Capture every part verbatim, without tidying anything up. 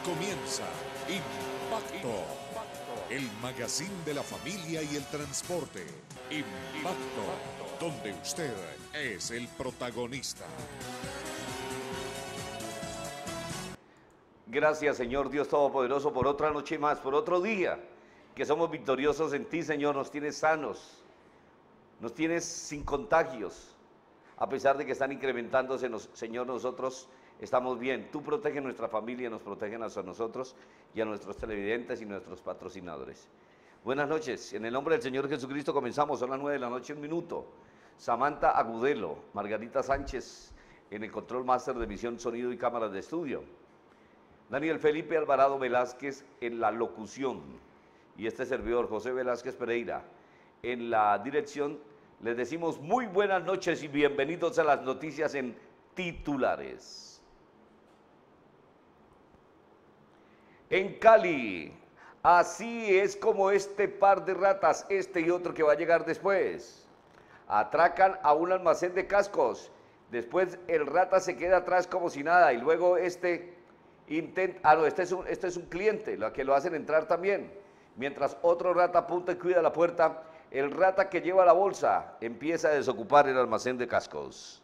comienza Impacto, el magazine de la familia y el transporte. Impacto, donde usted es el protagonista. Gracias, Señor Dios Todopoderoso, por otra noche más, por otro día, que somos victoriosos en ti, Señor. Nos tienes sanos, nos tienes sin contagios, a pesar de que están incrementándose, nos, Señor, nosotros estamos bien. Tú proteges nuestra familia, nos protegen a nosotros y a nuestros televidentes y nuestros patrocinadores. Buenas noches, en el nombre del Señor Jesucristo comenzamos, son las nueve de la noche, un minuto. Samantha Agudelo, Margarita Sánchez en el control máster de emisión, sonido y cámaras de estudio. Daniel Felipe Alvarado Velázquez en la locución y este servidor José Velázquez Pereira en la dirección. Les decimos muy buenas noches y bienvenidos a las noticias en titulares. En Cali, así es como este par de ratas, este y otro que va a llegar después, atracan a un almacén de cascos. Después el rata se queda atrás como si nada y luego este intenta, ah no, este es un, este es un cliente, lo que lo hacen entrar también. Mientras otro rata apunta y cuida la puerta, el rata que lleva la bolsa empieza a desocupar el almacén de cascos.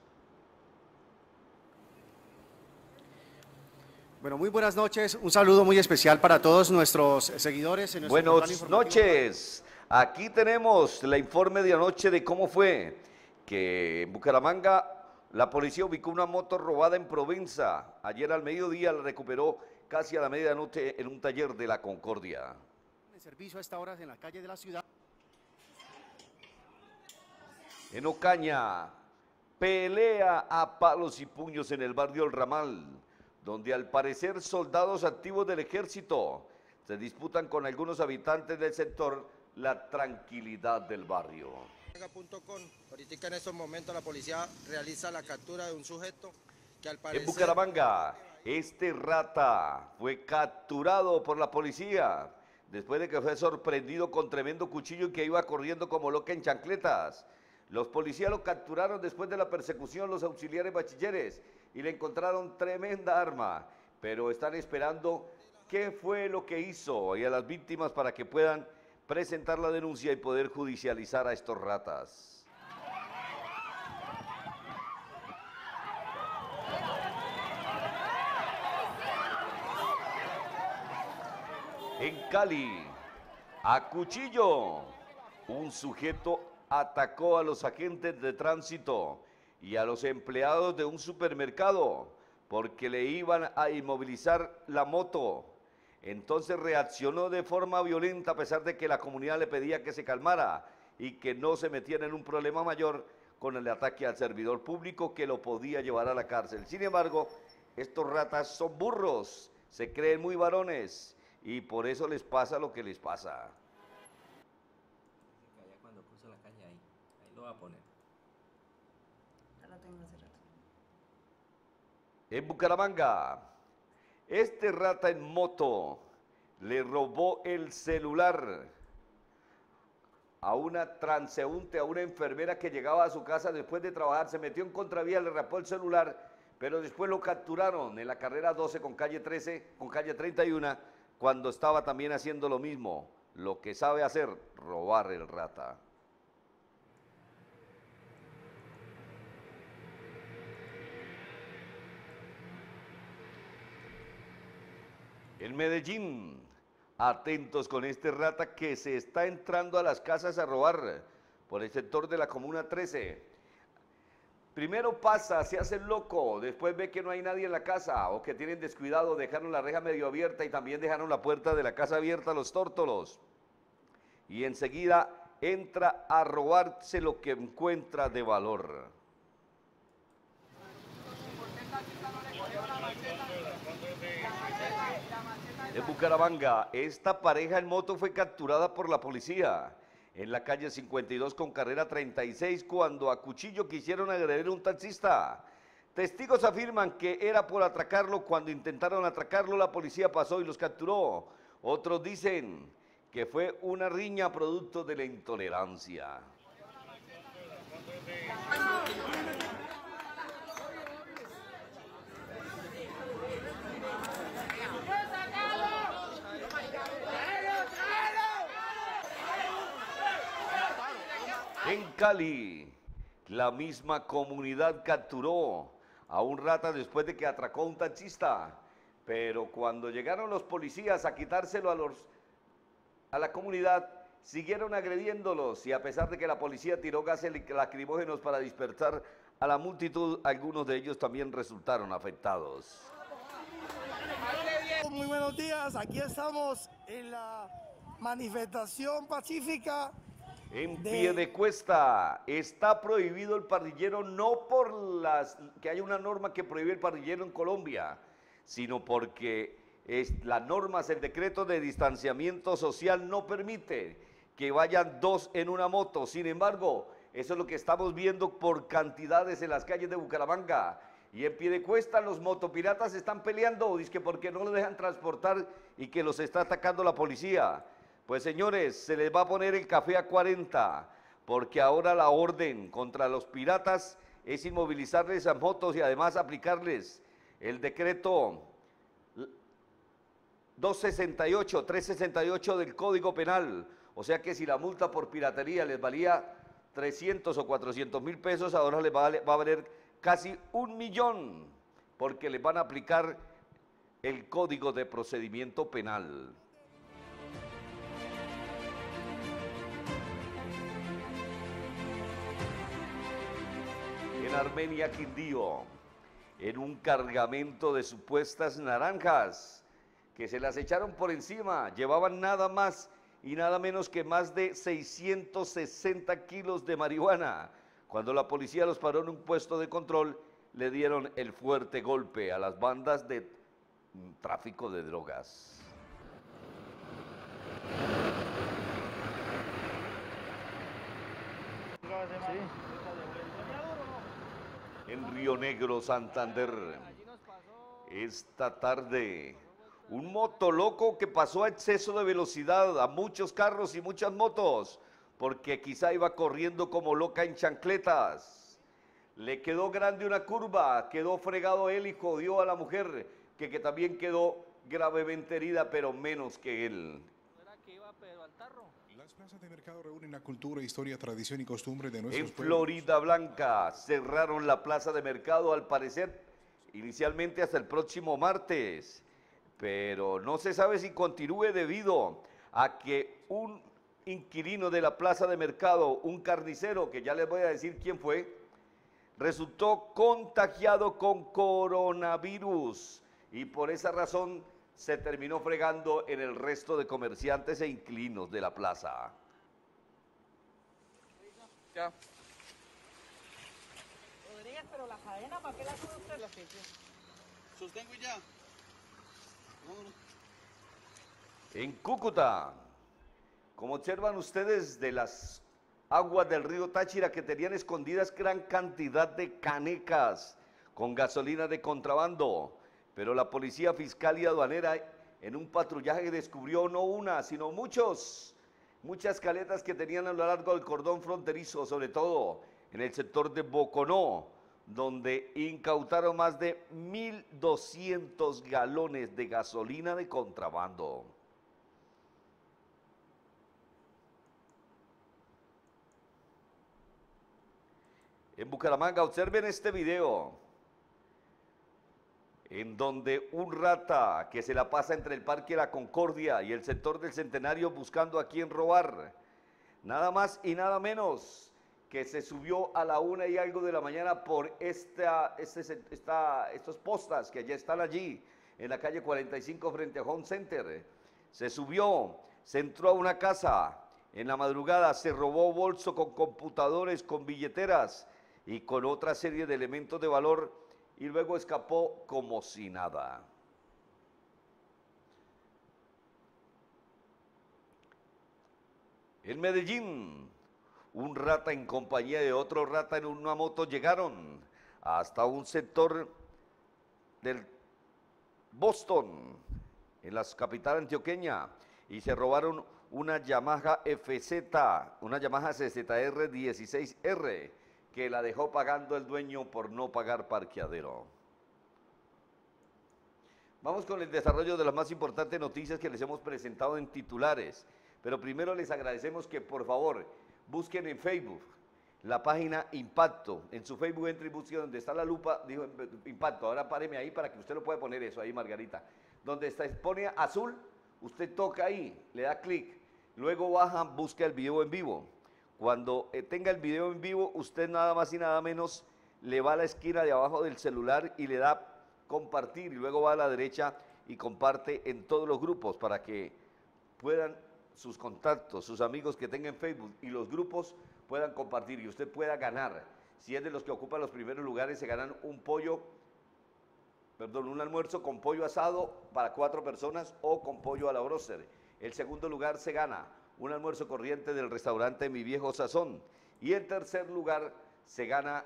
Bueno, muy buenas noches, un saludo muy especial para todos nuestros seguidores. En Buenas noches, aquí tenemos el informe de anoche de cómo fue que en Bucaramanga la policía ubicó una moto robada en Provenza. Ayer al mediodía la recuperó casi a la medianoche en un taller de la Concordia. En servicio a esta hora en la calle de la ciudad. En Ocaña, pelea a palos y puños en el barrio El Ramal, donde al parecer soldados activos del ejército se disputan con algunos habitantes del sector la tranquilidad del barrio. Ahorita en estos momentos la policía realiza la captura de un sujeto que al parecer... En Bucaramanga, este rata fue capturado por la policía después de que fue sorprendido con tremendo cuchillo y que iba corriendo como loca en chancletas. Los policías lo capturaron después de la persecución, los auxiliares bachilleres, y le encontraron tremenda arma, pero están esperando qué fue lo que hizo y a las víctimas para que puedan presentar la denuncia y poder judicializar a estos ratas. En Cali, a cuchillo, un sujeto atacó a los agentes de tránsito y a los empleados de un supermercado porque le iban a inmovilizar la moto. Entonces reaccionó de forma violenta a pesar de que la comunidad le pedía que se calmara y que no se metiera en un problema mayor con el ataque al servidor público que lo podía llevar a la cárcel. Sin embargo, estos ratas son burros, se creen muy varones y por eso les pasa lo que les pasa. Cuando puso la caña ahí, ahí lo va a poner. Ya lo tengo hace rato. En Bucaramanga, este rata en moto le robó el celular a una transeúnte, a una enfermera que llegaba a su casa después de trabajar, se metió en contravía, le rapó el celular, pero después lo capturaron en la carrera doce con calle trece, con calle treinta y uno, cuando estaba también haciendo lo mismo, lo que sabe hacer, robar el rata. En Medellín, atentos con este rata que se está entrando a las casas a robar por el sector de la Comuna trece. Primero pasa, se hace el loco, después ve que no hay nadie en la casa o que tienen descuidado, dejaron la reja medio abierta y también dejaron la puerta de la casa abierta los tórtolos. Y enseguida entra a robarse lo que encuentra de valor. En Bucaramanga, esta pareja en moto fue capturada por la policía en la calle cincuenta y dos con carrera treinta y seis cuando a cuchillo quisieron agredir a un taxista. Testigos afirman que era por atracarlo. Cuando intentaron atracarlo, la policía pasó y los capturó. Otros dicen que fue una riña producto de la intolerancia. Cali, la misma comunidad capturó a un rata después de que atracó a un taxista. Pero cuando llegaron los policías a quitárselo a, los, a la comunidad, siguieron agrediéndolos y a pesar de que la policía tiró gases lacrimógenos para dispersar a la multitud, algunos de ellos también resultaron afectados. Muy buenos días, aquí estamos en la manifestación pacífica. En de... Piedecuesta está prohibido el parrillero no por las, que haya una norma que prohíbe el parrillero en Colombia, sino porque es, las normas, el decreto de distanciamiento social no permite que vayan dos en una moto. Sin embargo, eso es lo que estamos viendo por cantidades en las calles de Bucaramanga. Y en Piedecuesta los motopiratas están peleando, dice que porque no los dejan transportar y que los está atacando la policía. Pues señores, se les va a poner el café a cuarenta, porque ahora la orden contra los piratas es inmovilizarles a motos y además aplicarles el decreto doscientos sesenta y ocho, trescientos sesenta y ocho del Código Penal. O sea que si la multa por piratería les valía trescientos o cuatrocientos mil pesos, ahora les va a, va a valer casi un millón, porque les van a aplicar el Código de Procedimiento Penal. En Armenia, Quindío, en un cargamento de supuestas naranjas que se las echaron por encima, llevaban nada más y nada menos que más de seiscientos sesenta kilos de marihuana. Cuando la policía los paró en un puesto de control, le dieron el fuerte golpe a las bandas de tráfico de drogas. En Río Negro, Santander, esta tarde, un motoloco que pasó a exceso de velocidad a muchos carros y muchas motos, porque quizá iba corriendo como loca en chancletas. Le quedó grande una curva, quedó fregado él y jodió a la mujer, que, que también quedó gravemente herida, pero menos que él. Las plazas de mercado reúnen la cultura, historia, tradición y costumbre de nuestros En Florida Blanca cerraron la plaza de mercado, al parecer, inicialmente hasta el próximo martes, pero no se sabe si continúe debido a que un inquilino de la plaza de mercado, un carnicero, que ya les voy a decir quién fue, resultó contagiado con coronavirus y por esa razón se terminó fregando en el resto de comerciantes e inquilinos de la plaza. Ya. Rodríguez, pero la cadena, ¿para qué la sube usted? La que Sostengo y ya. Vámonos. En Cúcuta, como observan ustedes, de las aguas del río Táchira que tenían escondidas gran cantidad de canecas con gasolina de contrabando, pero la policía fiscal y aduanera en un patrullaje descubrió no una, sino muchos, muchas caletas que tenían a lo largo del cordón fronterizo, sobre todo en el sector de Boconó, donde incautaron más de mil doscientos galones de gasolina de contrabando. En Bucaramanga, observen este video, en donde un rata que se la pasa entre el Parque La Concordia y el sector del Centenario buscando a quién robar, nada más y nada menos que se subió a la una y algo de la mañana por esta, este, esta, estos postas que ya están allí, en la calle cuarenta y cinco frente a Home Center. Se subió, se entró a una casa, en la madrugada se robó bolso con computadores, con billeteras y con otra serie de elementos de valor, y luego escapó como si nada. En Medellín, un rata en compañía de otro rata en una moto llegaron hasta un sector del Boston, en la capital antioqueña, y se robaron una Yamaha F Z, una Yamaha C Z R dieciséis R, que la dejó pagando el dueño por no pagar parqueadero. Vamos con el desarrollo de las más importantes noticias que les hemos presentado en titulares, pero primero les agradecemos que por favor busquen en Facebook la página Impacto. En su Facebook entra y busque donde está la lupa, dijo Impacto. Ahora páreme ahí para que usted lo pueda poner eso ahí, Margarita. Donde está, pone azul, usted toca ahí, le da clic. Luego baja, busca el video en vivo. Cuando eh, tenga el video en vivo, usted nada más y nada menos le va a la esquina de abajo del celular y le da compartir. Y luego va a la derecha y comparte en todos los grupos para que puedan sus contactos, sus amigos que tengan Facebook y los grupos puedan compartir y usted pueda ganar. Si es de los que ocupan los primeros lugares, se ganan un pollo, perdón, un almuerzo con pollo asado para cuatro personas o con pollo a la bróster. El segundo lugar se gana un almuerzo corriente del restaurante Mi Viejo Sazón. Y en tercer lugar se gana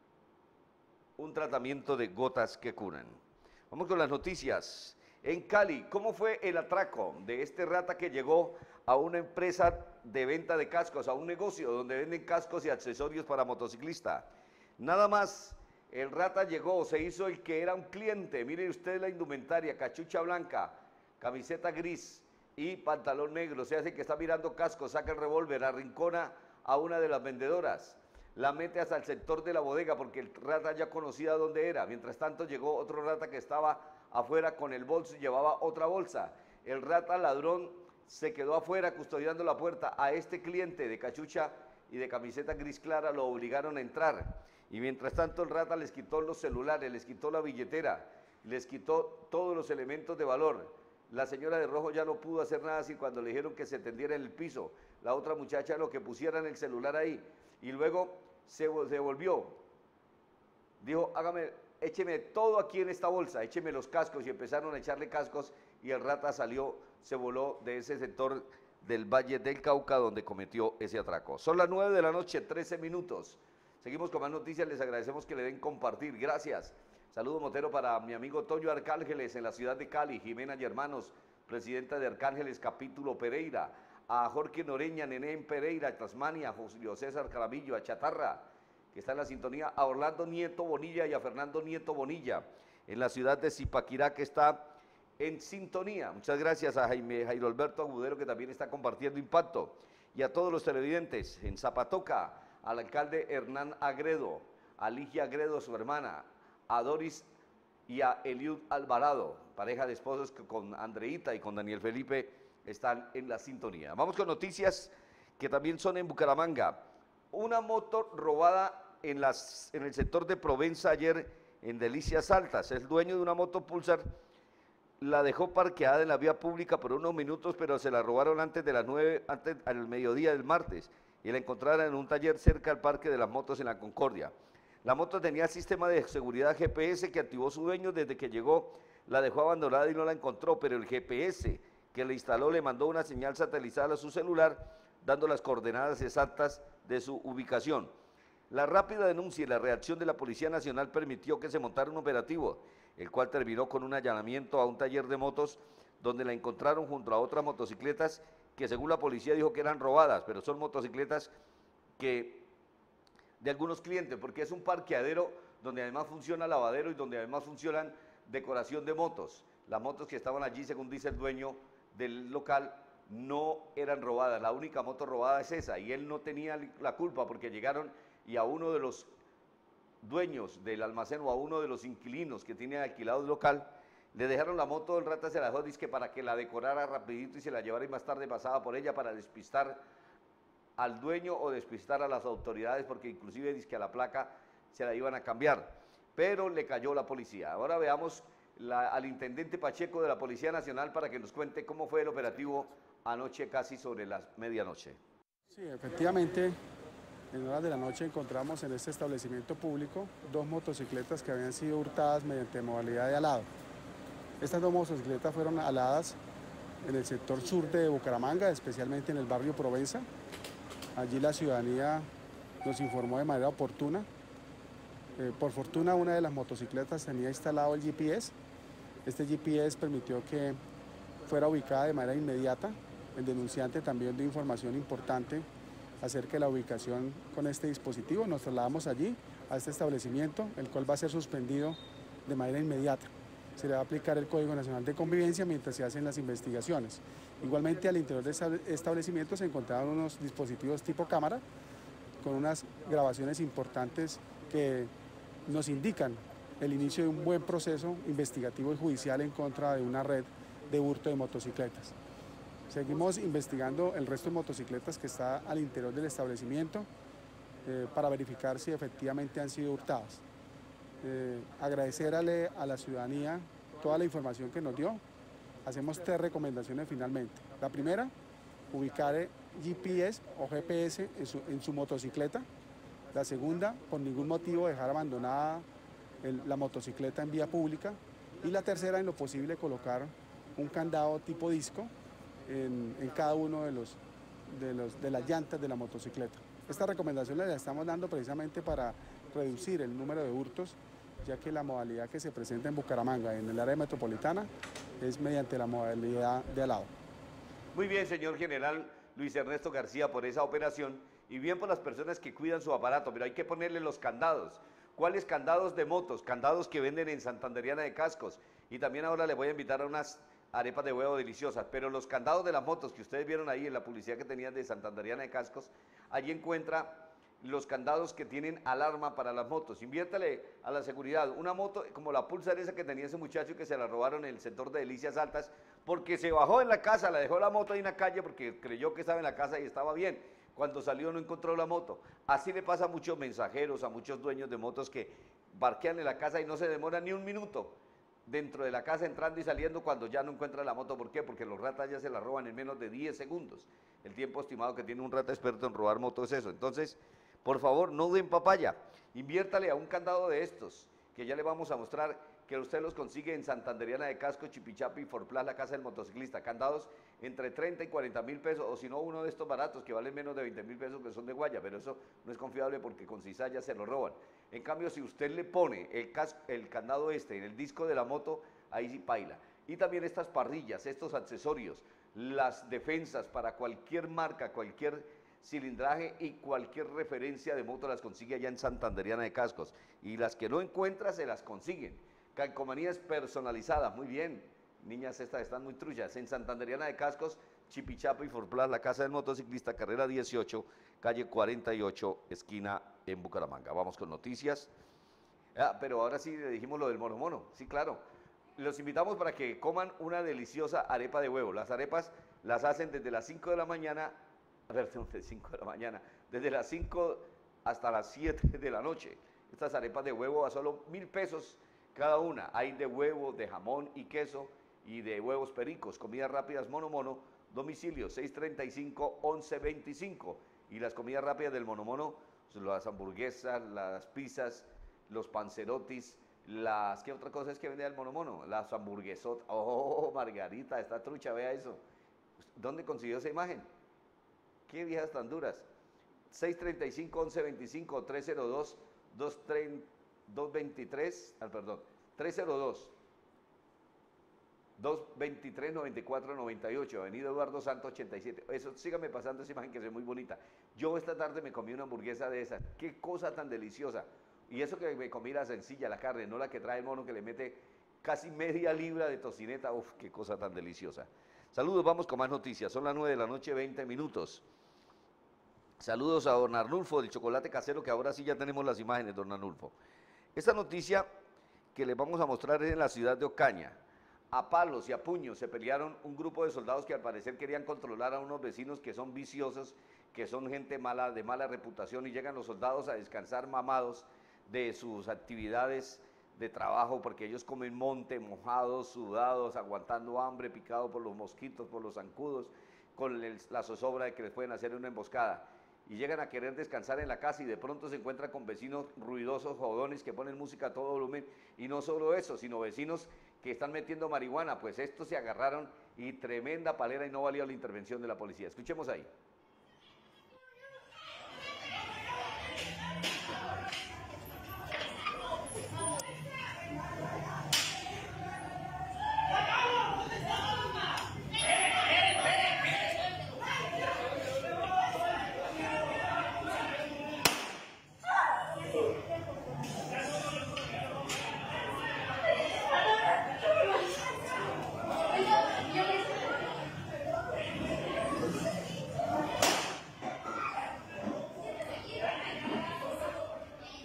un tratamiento de gotas que curan. Vamos con las noticias. En Cali, ¿cómo fue el atraco de este rata que llegó a una empresa de venta de cascos, a un negocio donde venden cascos y accesorios para motociclista? Nada más, el rata llegó, se hizo el que era un cliente. Mire usted la indumentaria, cachucha blanca, camiseta gris y pantalón negro. Se hace que está mirando cascos, saca el revólver, arrincona a una de las vendedoras, la mete hasta el sector de la bodega porque el rata ya conocía dónde era. Mientras tanto llegó otro rata que estaba afuera con el bolso y llevaba otra bolsa. El rata ladrón se quedó afuera custodiando la puerta. A este cliente de cachucha y de camiseta gris clara lo obligaron a entrar. Y mientras tanto el rata les quitó los celulares, les quitó la billetera, les quitó todos los elementos de valor. La señora de rojo ya no pudo hacer nada así cuando le dijeron que se tendiera en el piso. La otra muchacha lo que pusieran el celular ahí. Y luego se, se volvió. Dijo, hágame, écheme todo aquí en esta bolsa, écheme los cascos. Y empezaron a echarle cascos y el rata salió, se voló de ese sector del Valle del Cauca donde cometió ese atraco. Son las nueve de la noche, trece minutos. Seguimos con más noticias, les agradecemos que le den compartir, gracias. Saludo motero para mi amigo Toño Arcángeles en la ciudad de Cali, Jimena y hermanos, presidenta de Arcángeles capítulo Pereira, a Jorge Noreña, Nené en Pereira, Tasmania, Julio César Caramillo, a Chatarra, que está en la sintonía, a Orlando Nieto Bonilla y a Fernando Nieto Bonilla, en la ciudad de Zipaquirá, que está en sintonía. Muchas gracias a Jaime Jairo Alberto Agudero, que también está compartiendo Impacto, y a todos los televidentes en Zapatoca, al alcalde Hernán Agredo, a Ligia Agredo, su hermana, a Doris y a Eliud Alvarado, pareja de esposos que con Andreita y con Daniel Felipe están en la sintonía. Vamos con noticias que también son en Bucaramanga. Una moto robada en, las, en el sector de Provenza ayer en Delicias Altas. El dueño de una moto Pulsar la dejó parqueada en la vía pública por unos minutos, pero se la robaron antes de las nueve, antes al mediodía del martes, y la encontraron en un taller cerca al Parque de las Motos en la Concordia. La moto tenía sistema de seguridad G P S que activó su dueño. Desde que llegó la dejó abandonada y no la encontró, pero el G P S que le instaló le mandó una señal satelital a su celular, dando las coordenadas exactas de su ubicación. La rápida denuncia y la reacción de la Policía Nacional permitió que se montara un operativo, el cual terminó con un allanamiento a un taller de motos, donde la encontraron junto a otras motocicletas que según la policía dijo que eran robadas, pero son motocicletas que de algunos clientes, porque es un parqueadero donde además funciona lavadero y donde además funcionan decoración de motos. Las motos que estaban allí, según dice el dueño del local, no eran robadas. La única moto robada es esa, y él no tenía la culpa porque llegaron y a uno de los dueños del almacén o a uno de los inquilinos que tiene alquilado el local, le dejaron la moto, el rata se la dejó, dice que para que la decorara rapidito y se la llevara, y más tarde pasaba por ella para despistar al dueño o despistar a las autoridades, porque inclusive dice que a la placa se la iban a cambiar, pero le cayó la policía. Ahora veamos la, al intendente Pacheco de la Policía Nacional para que nos cuente cómo fue el operativo anoche casi sobre las medianoche. Sí, efectivamente, en horas de la noche encontramos en este establecimiento público dos motocicletas que habían sido hurtadas mediante modalidad de alado. Estas dos motocicletas fueron aladas en el sector sur de Bucaramanga, especialmente en el barrio Provenza. Allí la ciudadanía nos informó de manera oportuna. Eh, por fortuna, una de las motocicletas tenía instalado el G P S. Este G P S permitió que fuera ubicada de manera inmediata. El denunciante también dio información importante acerca de la ubicación con este dispositivo. Nos trasladamos allí, a este establecimiento, el cual va a ser suspendido de manera inmediata. Se le va a aplicar el Código Nacional de Convivencia mientras se hacen las investigaciones. Igualmente, al interior de este establecimiento se encontraron unos dispositivos tipo cámara con unas grabaciones importantes que nos indican el inicio de un buen proceso investigativo y judicial en contra de una red de hurto de motocicletas. Seguimos investigando el resto de motocicletas que está al interior del establecimiento eh, para verificar si efectivamente han sido hurtadas. Eh, agradecerle a la ciudadanía toda la información que nos dio. Hacemos tres recomendaciones finalmente. La primera, ubicar G P S o G P S en su, en su motocicleta. La segunda, por ningún motivo dejar abandonada el, la motocicleta en vía pública. Y la tercera, en lo posible, colocar un candado tipo disco en, en cada uno de, los, de, los, de las llantas de la motocicleta. Esta recomendación la estamos dando precisamente para reducir el número de hurtos, ya que la modalidad que se presenta en Bucaramanga, en el área metropolitana, es mediante la modalidad de alado. Muy bien, señor general Luis Ernesto García, por esa operación, y bien por las personas que cuidan su aparato, pero hay que ponerle los candados. ¿Cuáles candados de motos? Candados que venden en Santanderiana de Cascos, y también ahora le voy a invitar a unas arepas de huevo deliciosas, pero los candados de las motos que ustedes vieron ahí en la publicidad que tenían de Santanderiana de Cascos, allí encuentra los candados que tienen alarma para las motos. Inviértale a la seguridad. Una moto como la Pulsar esa que tenía ese muchacho que se la robaron en el sector de Delicias Altas, porque se bajó en la casa, la dejó la moto ahí en la calle porque creyó que estaba en la casa y estaba bien. Cuando salió no encontró la moto. Así le pasa a muchos mensajeros, a muchos dueños de motos que parquean en la casa y no se demoran ni un minuto dentro de la casa entrando y saliendo cuando ya no encuentran la moto. ¿Por qué? Porque los ratas ya se la roban en menos de diez segundos. El tiempo estimado que tiene un rata experto en robar motos es eso. Entonces, por favor, no den papaya, inviértale a un candado de estos, que ya le vamos a mostrar que usted los consigue en Santanderiana de Casco, Chipichapi, Forplas, la casa del motociclista. Candados entre treinta y cuarenta mil pesos, o si no, uno de estos baratos que valen menos de veinte mil pesos que son de guaya, pero eso no es confiable porque con cizalla se lo roban. En cambio, si usted le pone el, casco, el candado este en el disco de la moto, ahí sí paila. Y también estas parrillas, estos accesorios, las defensas para cualquier marca, cualquier cilindraje y cualquier referencia de moto las consigue allá en Santanderiana de Cascos, y las que no encuentra se las consiguen. Calcomanías personalizadas, muy bien, niñas estas están muy trullas, en Santanderiana de Cascos, Chipichapo y Forplas, la casa del motociclista, carrera dieciocho, calle cuarenta y ocho, esquina en Bucaramanga. Vamos con noticias. Ah, pero ahora sí le dijimos lo del mono mono, sí, claro. Los invitamos para que coman una deliciosa arepa de huevo. Las arepas las hacen desde las cinco de la mañana, a ver, desde cinco de la mañana, desde las cinco hasta las siete de la noche. Estas arepas de huevo a solo mil pesos cada una. Hay de huevo, de jamón y queso y de huevos pericos. Comidas rápidas Mono Mono, domicilio seis treinta y cinco, once veinticinco. Y las comidas rápidas del Mono Mono, las hamburguesas, las pizzas, los panzerotis, las... ¿Qué otra cosa es que vende el Mono Mono? Las hamburguesotas. Oh, Margarita, esta trucha, vea eso. ¿Dónde consiguió esa imagen? Qué viejas tan duras. seis treinta y cinco, once veinticinco, tres cero dos, dos veintitrés, ah, perdón, tres cero dos, dos veintitrés, noventa y cuatro noventa y ocho, Avenida Eduardo Santos ochenta y siete. Eso, síganme pasando esa imagen que es muy bonita. Yo esta tarde me comí una hamburguesa de esas. Qué cosa tan deliciosa. Y eso que me comí la sencilla, la carne, no la que trae el mono que le mete casi media libra de tocineta. Uf, qué cosa tan deliciosa. Saludos, vamos con más noticias. Son las nueve de la noche, veinte minutos. Saludos a don Arnulfo del chocolate casero, que ahora sí ya tenemos las imágenes, don Arnulfo. Esta noticia que les vamos a mostrar es en la ciudad de Ocaña. A palos y a puños se pelearon un grupo de soldados que al parecer querían controlar a unos vecinos que son viciosos, que son gente mala, de mala reputación, y llegan los soldados a descansar mamados de sus actividades de trabajo, porque ellos comen monte, mojados, sudados, aguantando hambre, picados por los mosquitos, por los zancudos, con el, la zozobra de que les pueden hacer una emboscada. Y llegan a querer descansar en la casa y de pronto se encuentran con vecinos ruidosos, jodones, que ponen música a todo volumen, y no solo eso, sino vecinos que están metiendo marihuana. Pues estos se agarraron y tremenda palera, y no valió la intervención de la policía. Escuchemos ahí.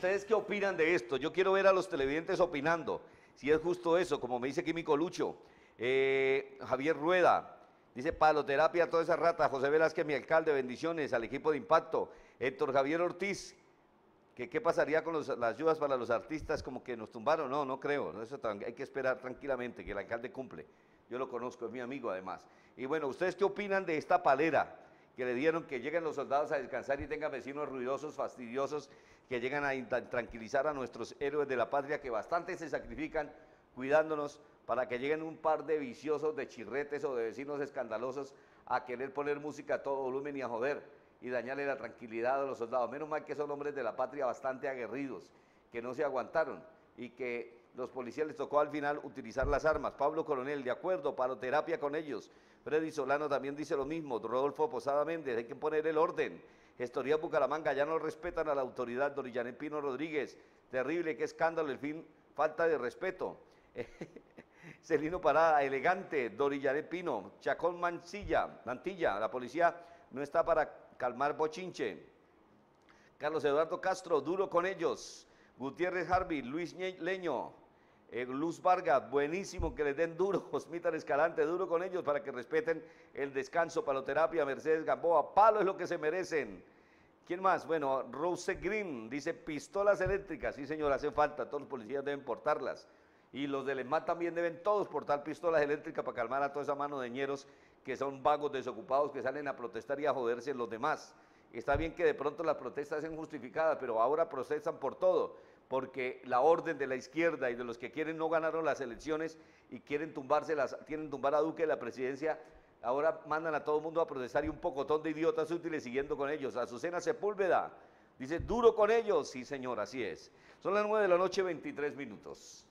¿Ustedes qué opinan de esto? Yo quiero ver a los televidentes opinando, si es justo eso, como me dice Químico Lucho. Eh, Javier Rueda, dice paloterapia a toda esa rata. José Velázquez, mi alcalde, bendiciones al equipo de Impacto. Héctor Javier Ortiz, que qué pasaría con los, las ayudas para los artistas, como que nos tumbaron. No, no creo, eso hay que esperar tranquilamente, que el alcalde cumple. Yo lo conozco, es mi amigo además. Y bueno, ¿ustedes qué opinan de esta palera que le dieron, que lleguen los soldados a descansar y tengan vecinos ruidosos, fastidiosos, que llegan a tranquilizar a nuestros héroes de la patria, que bastante se sacrifican cuidándonos, para que lleguen un par de viciosos, de chirretes o de vecinos escandalosos a querer poner música a todo volumen y a joder y dañarle la tranquilidad a los soldados? Menos mal que son hombres de la patria bastante aguerridos, que no se aguantaron y que los policías les tocó al final utilizar las armas. Pablo Coronel, de acuerdo, paloterapia con ellos. Freddy Solano también dice lo mismo. Rodolfo Posada Méndez, hay que poner el orden. Gestoría Bucaramanga, ya no respetan a la autoridad. Dorillané Pino Rodríguez, terrible, qué escándalo, el fin, falta de respeto. Celino Parada, elegante. Dorillané Pino, Chacón Mancilla, Mantilla, la policía no está para calmar bochinche. Carlos Eduardo Castro, duro con ellos. Gutiérrez Harvey, Luis Leño, eh, Luz Vargas, buenísimo que les den duro. Osmitar Escalante, duro con ellos para que respeten el descanso. Paloterapia, Mercedes Gamboa, palo es lo que se merecen. ¿Quién más? Bueno, Rose Green dice pistolas eléctricas. Sí, señor, hace falta, todos los policías deben portarlas. Y los del ESMAD también deben todos portar pistolas eléctricas para calmar a toda esa mano de ñeros que son vagos desocupados que salen a protestar y a joderse los demás. Está bien que de pronto las protestas sean justificadas, pero ahora protestan por todo, porque la orden de la izquierda y de los que quieren no ganaron las elecciones y quieren tumbarse las, quieren tumbar a Duque de la presidencia, ahora mandan a todo el mundo a protestar y un pocotón de idiotas útiles siguiendo con ellos. Azucena Sepúlveda dice, duro con ellos. Sí, señor, así es. Son las nueve de la noche, veintitrés minutos.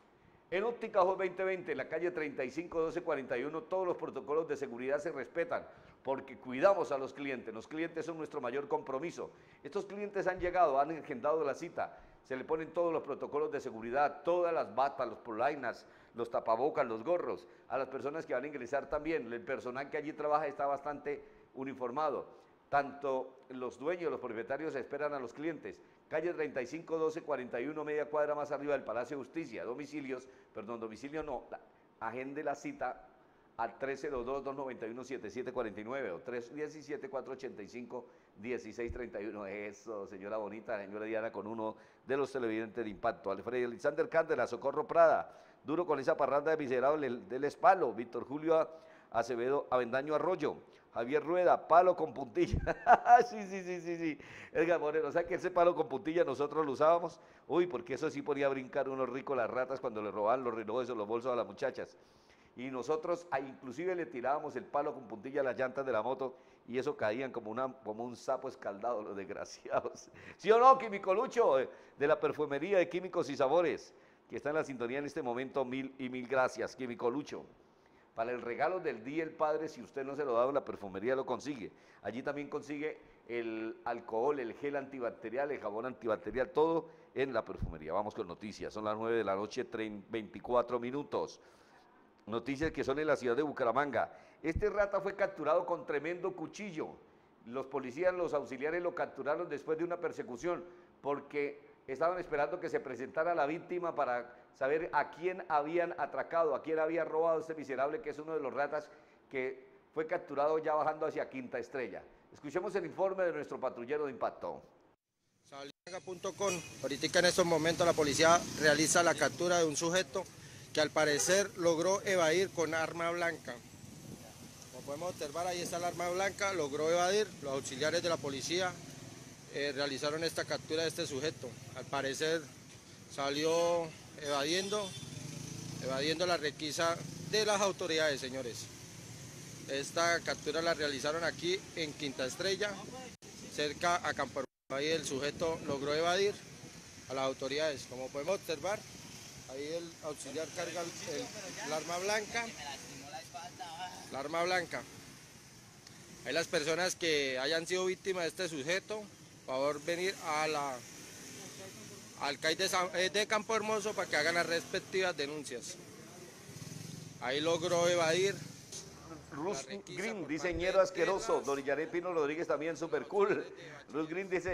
En Óptica Ojos veinte veinte, en la calle treinta y cinco doce cuarenta y uno, todos los protocolos de seguridad se respetan porque cuidamos a los clientes. Los clientes son nuestro mayor compromiso. Estos clientes han llegado, han agendado la cita, se le ponen todos los protocolos de seguridad, todas las batas, los polainas, los tapabocas, los gorros. A las personas que van a ingresar también, el personal que allí trabaja está bastante uniformado. Tanto los dueños, los propietarios esperan a los clientes. Calle treinta y cinco doce cuarenta y uno, media cuadra más arriba del Palacio de Justicia. Domicilios, perdón, domicilio no, la, agende la cita al tres cero dos, dos nueve uno, siete siete cuatro nueve o tres uno siete, cuatro ocho cinco, uno seis tres uno. Eso, señora bonita, señora Diana, con uno de los televidentes de Impacto. Alfredo Alexander Cárdenas, Socorro Prada, duro con esa parranda de miserable del Espalo. Víctor Julio Acevedo Avendaño Arroyo. Javier Rueda, palo con puntilla. sí, sí, sí, sí, sí. Edgar Moreno, o sea que ese palo con puntilla nosotros lo usábamos. Uy, porque eso sí podía brincar unos ricos las ratas cuando le robaban los relojes o los bolsos a las muchachas. Y nosotros a, inclusive le tirábamos el palo con puntilla a las llantas de la moto y eso caían como, una, como un sapo escaldado, los desgraciados. ¿Sí o no, Químico Lucho, de la perfumería de Químicos y Sabores, que está en la sintonía en este momento? Mil y mil gracias, Químico Lucho. Para el regalo del Día del Padre, si usted no se lo da, la perfumería lo consigue. Allí también consigue el alcohol, el gel antibacterial, el jabón antibacterial, todo en la perfumería. Vamos con noticias, son las nueve de la noche, veinticuatro minutos. Noticias que son en la ciudad de Bucaramanga. Este rata fue capturado con tremendo cuchillo. Los policías, los auxiliares lo capturaron después de una persecución, porque estaban esperando que se presentara la víctima para saber a quién habían atracado, a quién había robado este miserable, que es uno de los ratas que fue capturado ya bajando hacia Quinta Estrella. Escuchemos el informe de nuestro patrullero de Impacto. Sabalanga punto com, ahorita en estos momentos la policía realiza la captura de un sujeto que al parecer logró evadir con arma blanca. Como podemos observar, ahí está el arma blanca, logró evadir. Los auxiliares de la policía eh, realizaron esta captura de este sujeto. Al parecer salió evadiendo, evadiendo la requisa de las autoridades, señores. Esta captura la realizaron aquí en Quinta Estrella, cerca a Campo Hermoso. Ahí el sujeto logró evadir a las autoridades. Como podemos observar, ahí el auxiliar carga el, el, el arma blanca. La arma blanca. Hay las personas que hayan sido víctimas de este sujeto, por favor venir a la al C A I de, de Campo Hermoso para que hagan las respectivas denuncias. Ahí logró evadir. Ruth Green dice ñero asqueroso. Dorillané Pino Rodríguez también super cool. Ruth Green dice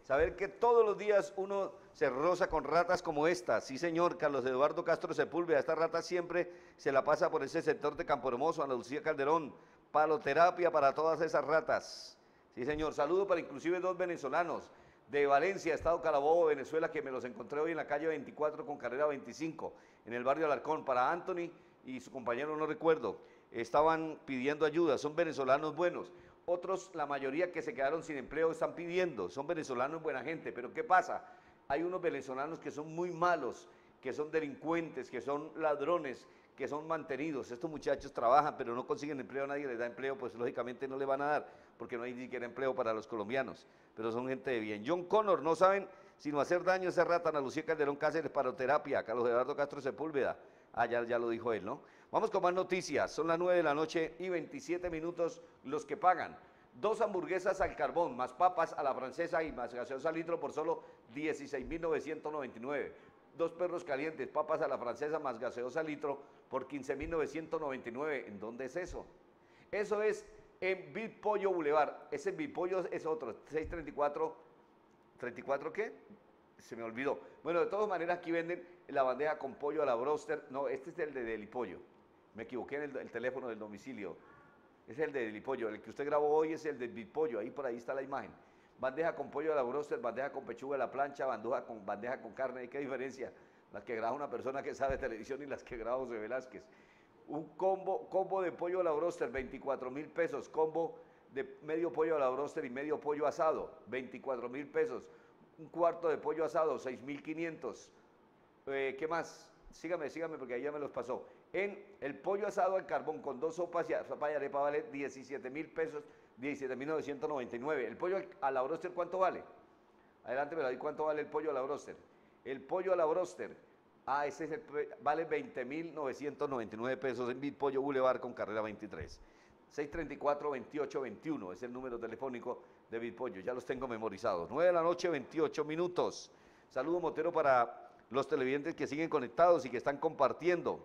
Saber que todos los días uno se roza con ratas como esta. Sí, señor, Carlos Eduardo Castro Sepúlveda. Esta rata siempre se la pasa por ese sector de Campo Hermoso, Ana Lucía Calderón. Paloterapia para todas esas ratas. Sí, señor. Saludo para inclusive dos venezolanos de Valencia, Estado Carabobo, Venezuela, que me los encontré hoy en la calle veinticuatro con carrera veinticinco, en el barrio Alarcón. Para Anthony y su compañero, no recuerdo, estaban pidiendo ayuda. Son venezolanos buenos. Otros, la mayoría que se quedaron sin empleo, están pidiendo. Son venezolanos buena gente. Pero ¿qué pasa? Hay unos venezolanos que son muy malos, que son delincuentes, que son ladrones, que son mantenidos. Estos muchachos trabajan, pero no consiguen empleo, nadie les da empleo, pues lógicamente no le van a dar, porque no hay ni siquiera empleo para los colombianos, pero son gente de bien. John Connor, no saben sino hacer daño a esa rata. Ana Lucía Calderón Cáceres, Paroterapia. Carlos Eduardo Castro Sepúlveda. Ah, ya, ya lo dijo él, ¿no? Vamos con más noticias. Son las nueve de la noche y veintisiete minutos los que pagan. Dos hamburguesas al carbón, más papas a la francesa y más gaseosa al litro por solo dieciséis mil novecientos noventa y nueve. Dos perros calientes, papas a la francesa más gaseosa al litro por quince mil novecientos noventa y nueve. ¿En dónde es eso? Eso es en Big Pollo Boulevard. Ese Big Pollo es otro, seiscientos treinta y cuatro, ¿treinta y cuatro qué? Se me olvidó. Bueno, de todas maneras aquí venden la bandeja con pollo a la broster. No, este es el de Delipollo. Me equivoqué en el, el teléfono del domicilio. Es el de Delipollo. El que usted grabó hoy es el de Big Pollo. Ahí por ahí está la imagen. Bandeja con pollo a la broster, bandeja con pechuga a la plancha, bandeja con, bandeja con carne. ¿Y qué diferencia? Las que graba una persona que sabe televisión y las que graba José Velázquez. Un combo, combo de pollo a la broster, veinticuatro mil pesos. Combo de medio pollo a la broster y medio pollo asado, veinticuatro mil pesos. Un cuarto de pollo asado, seis mil quinientos. Eh, ¿Qué más? Sígame, sígame porque ahí ya me los pasó. En el pollo asado al carbón con dos sopas y sopa de arepa vale diecisiete mil pesos, diecisiete mil novecientos noventa y nueve. ¿El pollo a la broster cuánto vale? Adelante, me lo di, ¿cuánto vale el pollo a la broster? El pollo a la broster, ah, ese es el, vale veinte mil novecientos noventa y nueve pesos en Big Pollo Boulevard con carrera veintitrés. seiscientos treinta y cuatro, veintiocho, veintiuno es el número telefónico de Big Pollo, ya los tengo memorizados. nueve de la noche, veintiocho minutos. Saludo Motero para los televidentes que siguen conectados y que están compartiendo.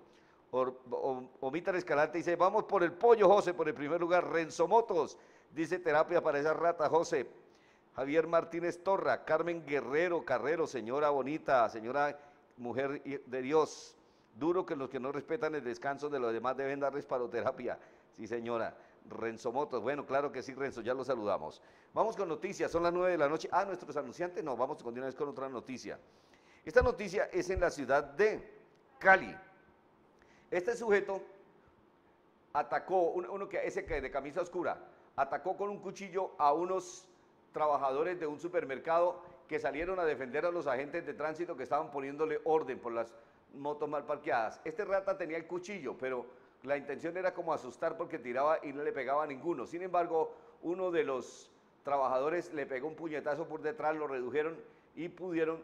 Omítar Escalante dice, vamos por el pollo, José, por el primer lugar. Renzo Motos dice, terapia para esa rata, José. Javier Martínez Torra, Carmen Guerrero Carrero, señora bonita, señora mujer de Dios. Duro que los que no respetan el descanso de los demás deben darles paroterapia. Sí, señora. Renzo Motos, bueno, claro que sí, Renzo, ya lo saludamos. Vamos con noticias, son las nueve de la noche. Ah, nuestros anunciantes, no, vamos a continuar con otra noticia. Esta noticia es en la ciudad de Cali. Este sujeto atacó, uno, uno que ese que de camisa oscura, atacó con un cuchillo a unos trabajadores de un supermercado que salieron a defender a los agentes de tránsito que estaban poniéndole orden por las motos mal parqueadas. Este rata tenía el cuchillo, pero la intención era como asustar porque tiraba y no le pegaba a ninguno. Sin embargo, uno de los trabajadores le pegó un puñetazo por detrás, lo redujeron y pudieron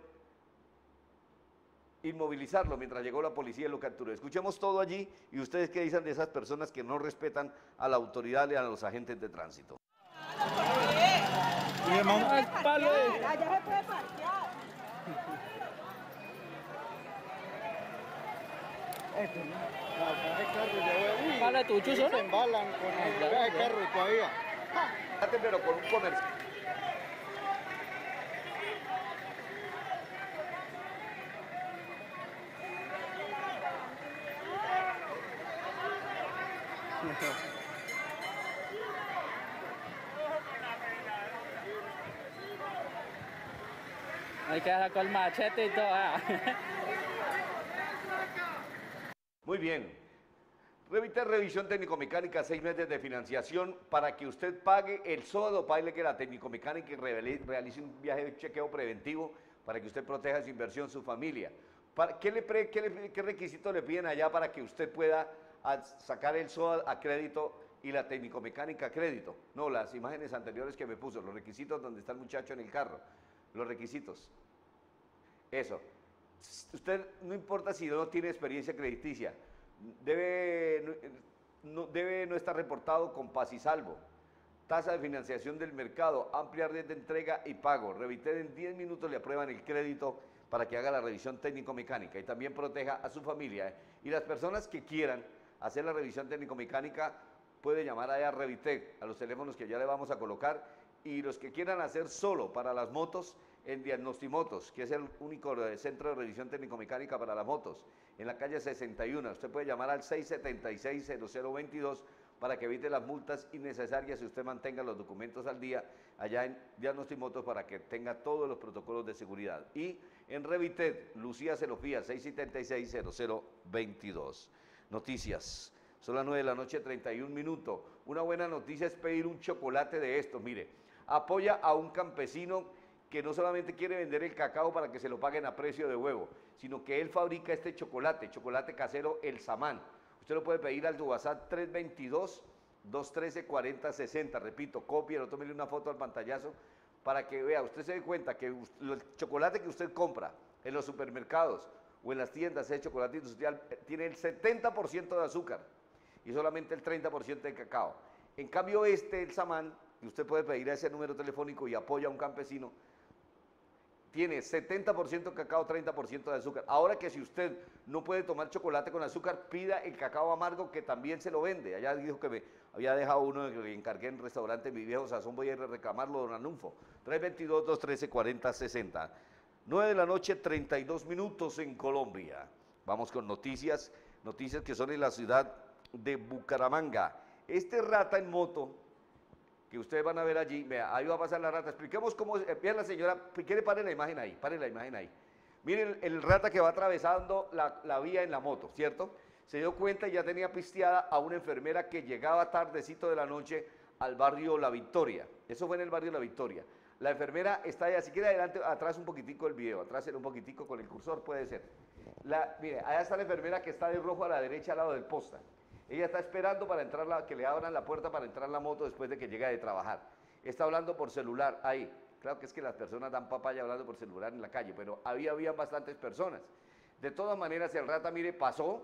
inmovilizarlo mientras llegó la policía y lo capturó. Escuchemos todo allí y ustedes qué dicen de esas personas que no respetan a la autoridad y a los agentes de tránsito. Allá se puede parquear. Vale, tu chuzo, se embalan con el carro todavía. Pero con un comercio. Hay que sacar el machete y todo. Ah. Muy bien. Revite revisión técnico-mecánica, seis meses de financiación para que usted pague el SOAT, pague que la técnico-mecánica y realice un viaje de chequeo preventivo para que usted proteja su inversión, su familia. Para, ¿qué, le pre, qué, le, ¿Qué requisitos le piden allá para que usted pueda a, sacar el SOAT a crédito y la técnico-mecánica a crédito? No, las imágenes anteriores que me puso, los requisitos donde está el muchacho en el carro, los requisitos. Eso. Usted no importa si no tiene experiencia crediticia, debe no, debe no estar reportado con Paz y Salvo. Tasa de financiación del mercado, amplia red de entrega y pago. Revited en diez minutos le aprueban el crédito para que haga la revisión técnico-mecánica y también proteja a su familia. ¿eh? Y las personas que quieran hacer la revisión técnico-mecánica puede llamar allá a Revited, a los teléfonos que ya le vamos a colocar, y los que quieran hacer solo para las motos, en Diagnostimotos, que es el único centro de revisión técnico-mecánica para las motos, en la calle sesenta y uno. Usted puede llamar al seis siete seis, cero cero dos dos para que evite las multas innecesarias y usted mantenga los documentos al día allá en Diagnostimotos para que tenga todos los protocolos de seguridad. Y en Revited, Lucía Celofía, seis siete seis, cero cero dos dos. Noticias. Son las nueve de la noche, treinta y un minutos. Una buena noticia es pedir un chocolate de estos. Mire, apoya a un campesino que no solamente quiere vender el cacao para que se lo paguen a precio de huevo, sino que él fabrica este chocolate, chocolate casero El Samán. Usted lo puede pedir al WhatsApp tres dos dos, dos uno tres, cuatro cero seis cero. Repito, cópielo, tómele una foto al pantallazo para que vea, usted se dé cuenta que el chocolate que usted compra en los supermercados o en las tiendas de chocolate industrial tiene el setenta por ciento de azúcar y solamente el treinta por ciento de cacao. En cambio este, el Samán, y usted puede pedir a ese número telefónico y apoya a un campesino, tiene setenta por ciento cacao, treinta por ciento de azúcar. Ahora que si usted no puede tomar chocolate con azúcar, pida el cacao amargo que también se lo vende. Allá dijo que me había dejado uno que encargué en el restaurante Mi Viejo Sazón, voy a ir a reclamarlo, don Anunfo. tres dos dos, dos uno tres, cuatro cero seis cero. nueve de la noche, treinta y dos minutos en Colombia. Vamos con noticias, noticias que son en la ciudad de Bucaramanga. Este rata en moto que ustedes van a ver allí, vea, ahí va a pasar la rata, expliquemos cómo, eh, vean la señora, quiere pare la imagen ahí, pare la imagen ahí. Miren el, el rata que va atravesando la, la vía en la moto, ¿cierto? Se dio cuenta y ya tenía pisteada a una enfermera que llegaba tardecito de la noche al barrio La Victoria, eso fue en el barrio La Victoria. La enfermera está allá, si quiere adelante, atrás un poquitico el video, atrás un poquitico con el cursor puede ser. La, mire, allá está la enfermera que está de rojo a la derecha al lado del posta. Ella está esperando para entrar la, que le abran la puerta para entrar la moto después de que llega de trabajar. Está hablando por celular ahí. Claro que es que las personas dan papaya hablando por celular en la calle, pero había, había bastantes personas. De todas maneras, el rata, mire, pasó.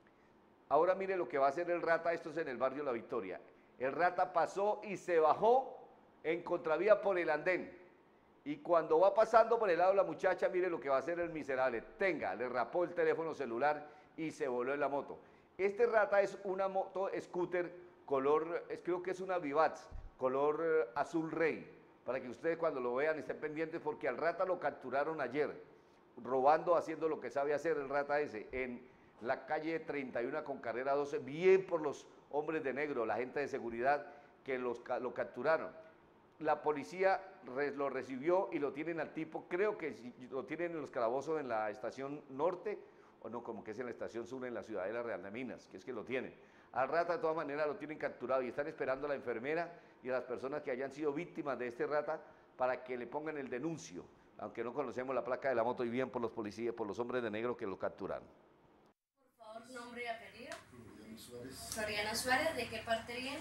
Ahora mire lo que va a hacer el rata, esto es en el barrio La Victoria. El rata pasó y se bajó en contravía por el andén. Y cuando va pasando por el lado la muchacha, mire lo que va a hacer el miserable. Tenga, le rapó el teléfono celular y se voló en la moto. Este rata es una moto scooter color, es, creo que es una Vivaz, color eh, azul rey, para que ustedes cuando lo vean estén pendientes porque al rata lo capturaron ayer, robando, haciendo lo que sabe hacer el rata ese, en la calle treinta y uno con carrera doce, bien por los hombres de negro, la gente de seguridad que los, lo capturaron. La policía re, lo recibió y lo tienen al tipo, creo que lo tienen en los calabozos en la estación norte, o no, como que es en la estación sur en la Ciudadela Real de Minas, que es que lo tienen. Al rata de todas maneras lo tienen capturado y están esperando a la enfermera y a las personas que hayan sido víctimas de este rata para que le pongan el denuncio, aunque no conocemos la placa de la moto y bien por los policías, por los hombres de negro que lo capturaron. Por favor, nombre y apellido. Soriano Suárez. Soriano Suárez, ¿de qué parte viene?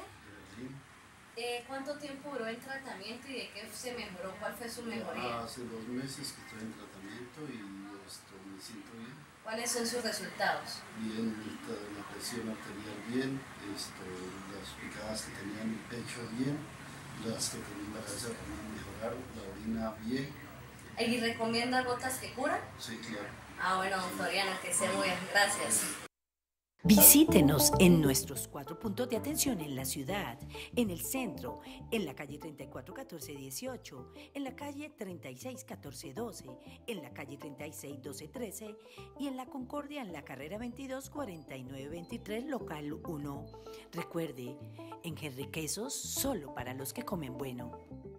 Eh, ¿Cuánto tiempo duró el tratamiento y de qué se mejoró? ¿Cuál fue su mejoría? Hace dos meses que estoy en tratamiento y esto, me siento bien. ¿Cuáles son sus resultados? Bien, la presión arterial bien, esto, las picadas que tenía en el pecho bien, las que tenía en la cabeza también mejoraron, la orina bien. ¿Y recomienda gotas que curan? Sí, claro. Ah, bueno, don Floriano, que esté muy bien, gracias. Visítenos en nuestros cuatro puntos de atención en la ciudad, en el centro, en la calle treinta y cuatro, catorce, dieciocho, en la calle treinta y seis, catorce, doce, en la calle treinta y seis, doce, trece y en la Concordia en la carrera veintidós, cuarenta y nueve, veintitrés, local uno. Recuerde, en Henry Quesos, solo para los que comen bueno.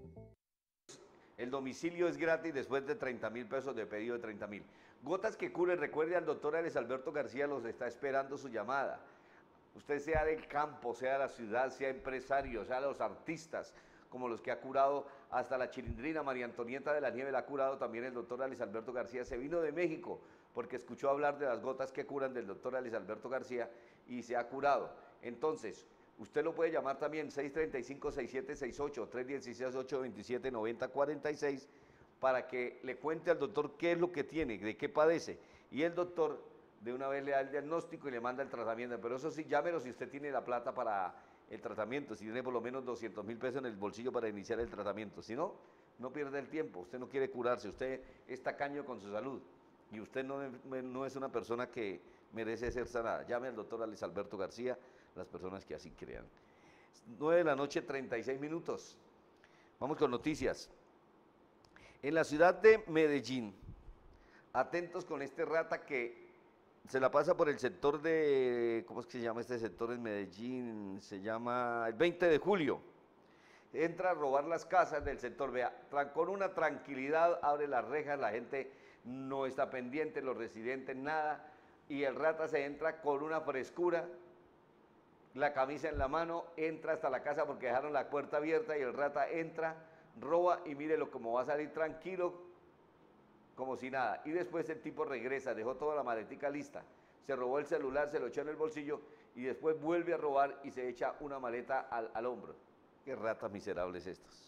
El domicilio es gratis después de treinta mil pesos de pedido de treinta mil. Gotas que curen, recuerde al doctor Alex Alberto García, los está esperando su llamada. Usted sea del campo, sea de la ciudad, sea empresario, sea de los artistas, como los que ha curado hasta la Chilindrina, María Antonieta de la Nieve la ha curado también el doctor Alex Alberto García. Se vino de México porque escuchó hablar de las gotas que curan del doctor Alex Alberto García y se ha curado. Entonces, usted lo puede llamar también seis tres cinco, seis siete seis ocho, tres uno seis, ocho dos siete, nueve cero cuatro seis para que le cuente al doctor qué es lo que tiene, de qué padece. Y el doctor de una vez le da el diagnóstico y le manda el tratamiento. Pero eso sí, llámelo si usted tiene la plata para el tratamiento, si tiene por lo menos doscientos mil pesos en el bolsillo para iniciar el tratamiento. Si no, no pierde el tiempo. Usted no quiere curarse, usted es tacaño con su salud. Y usted no, no es una persona que merece ser sanada. Llame al doctor Alex Alberto García, las personas que así crean. nueve de la noche, treinta y seis minutos. Vamos con noticias. En la ciudad de Medellín, atentos con este rata que se la pasa por el sector de, ¿cómo es que se llama este sector en Medellín? Se llama el veinte de julio. Entra a robar las casas del sector, vea, con una tranquilidad abre las rejas, la gente no está pendiente, los residentes nada, y el rata se entra con una frescura, la camisa en la mano, entra hasta la casa porque dejaron la puerta abierta y el rata entra, roba y mírelo como va a salir tranquilo, como si nada. Y después el tipo regresa, dejó toda la maletica lista, se robó el celular, se lo echó en el bolsillo y después vuelve a robar y se echa una maleta al, al hombro. Qué ratas miserables estos.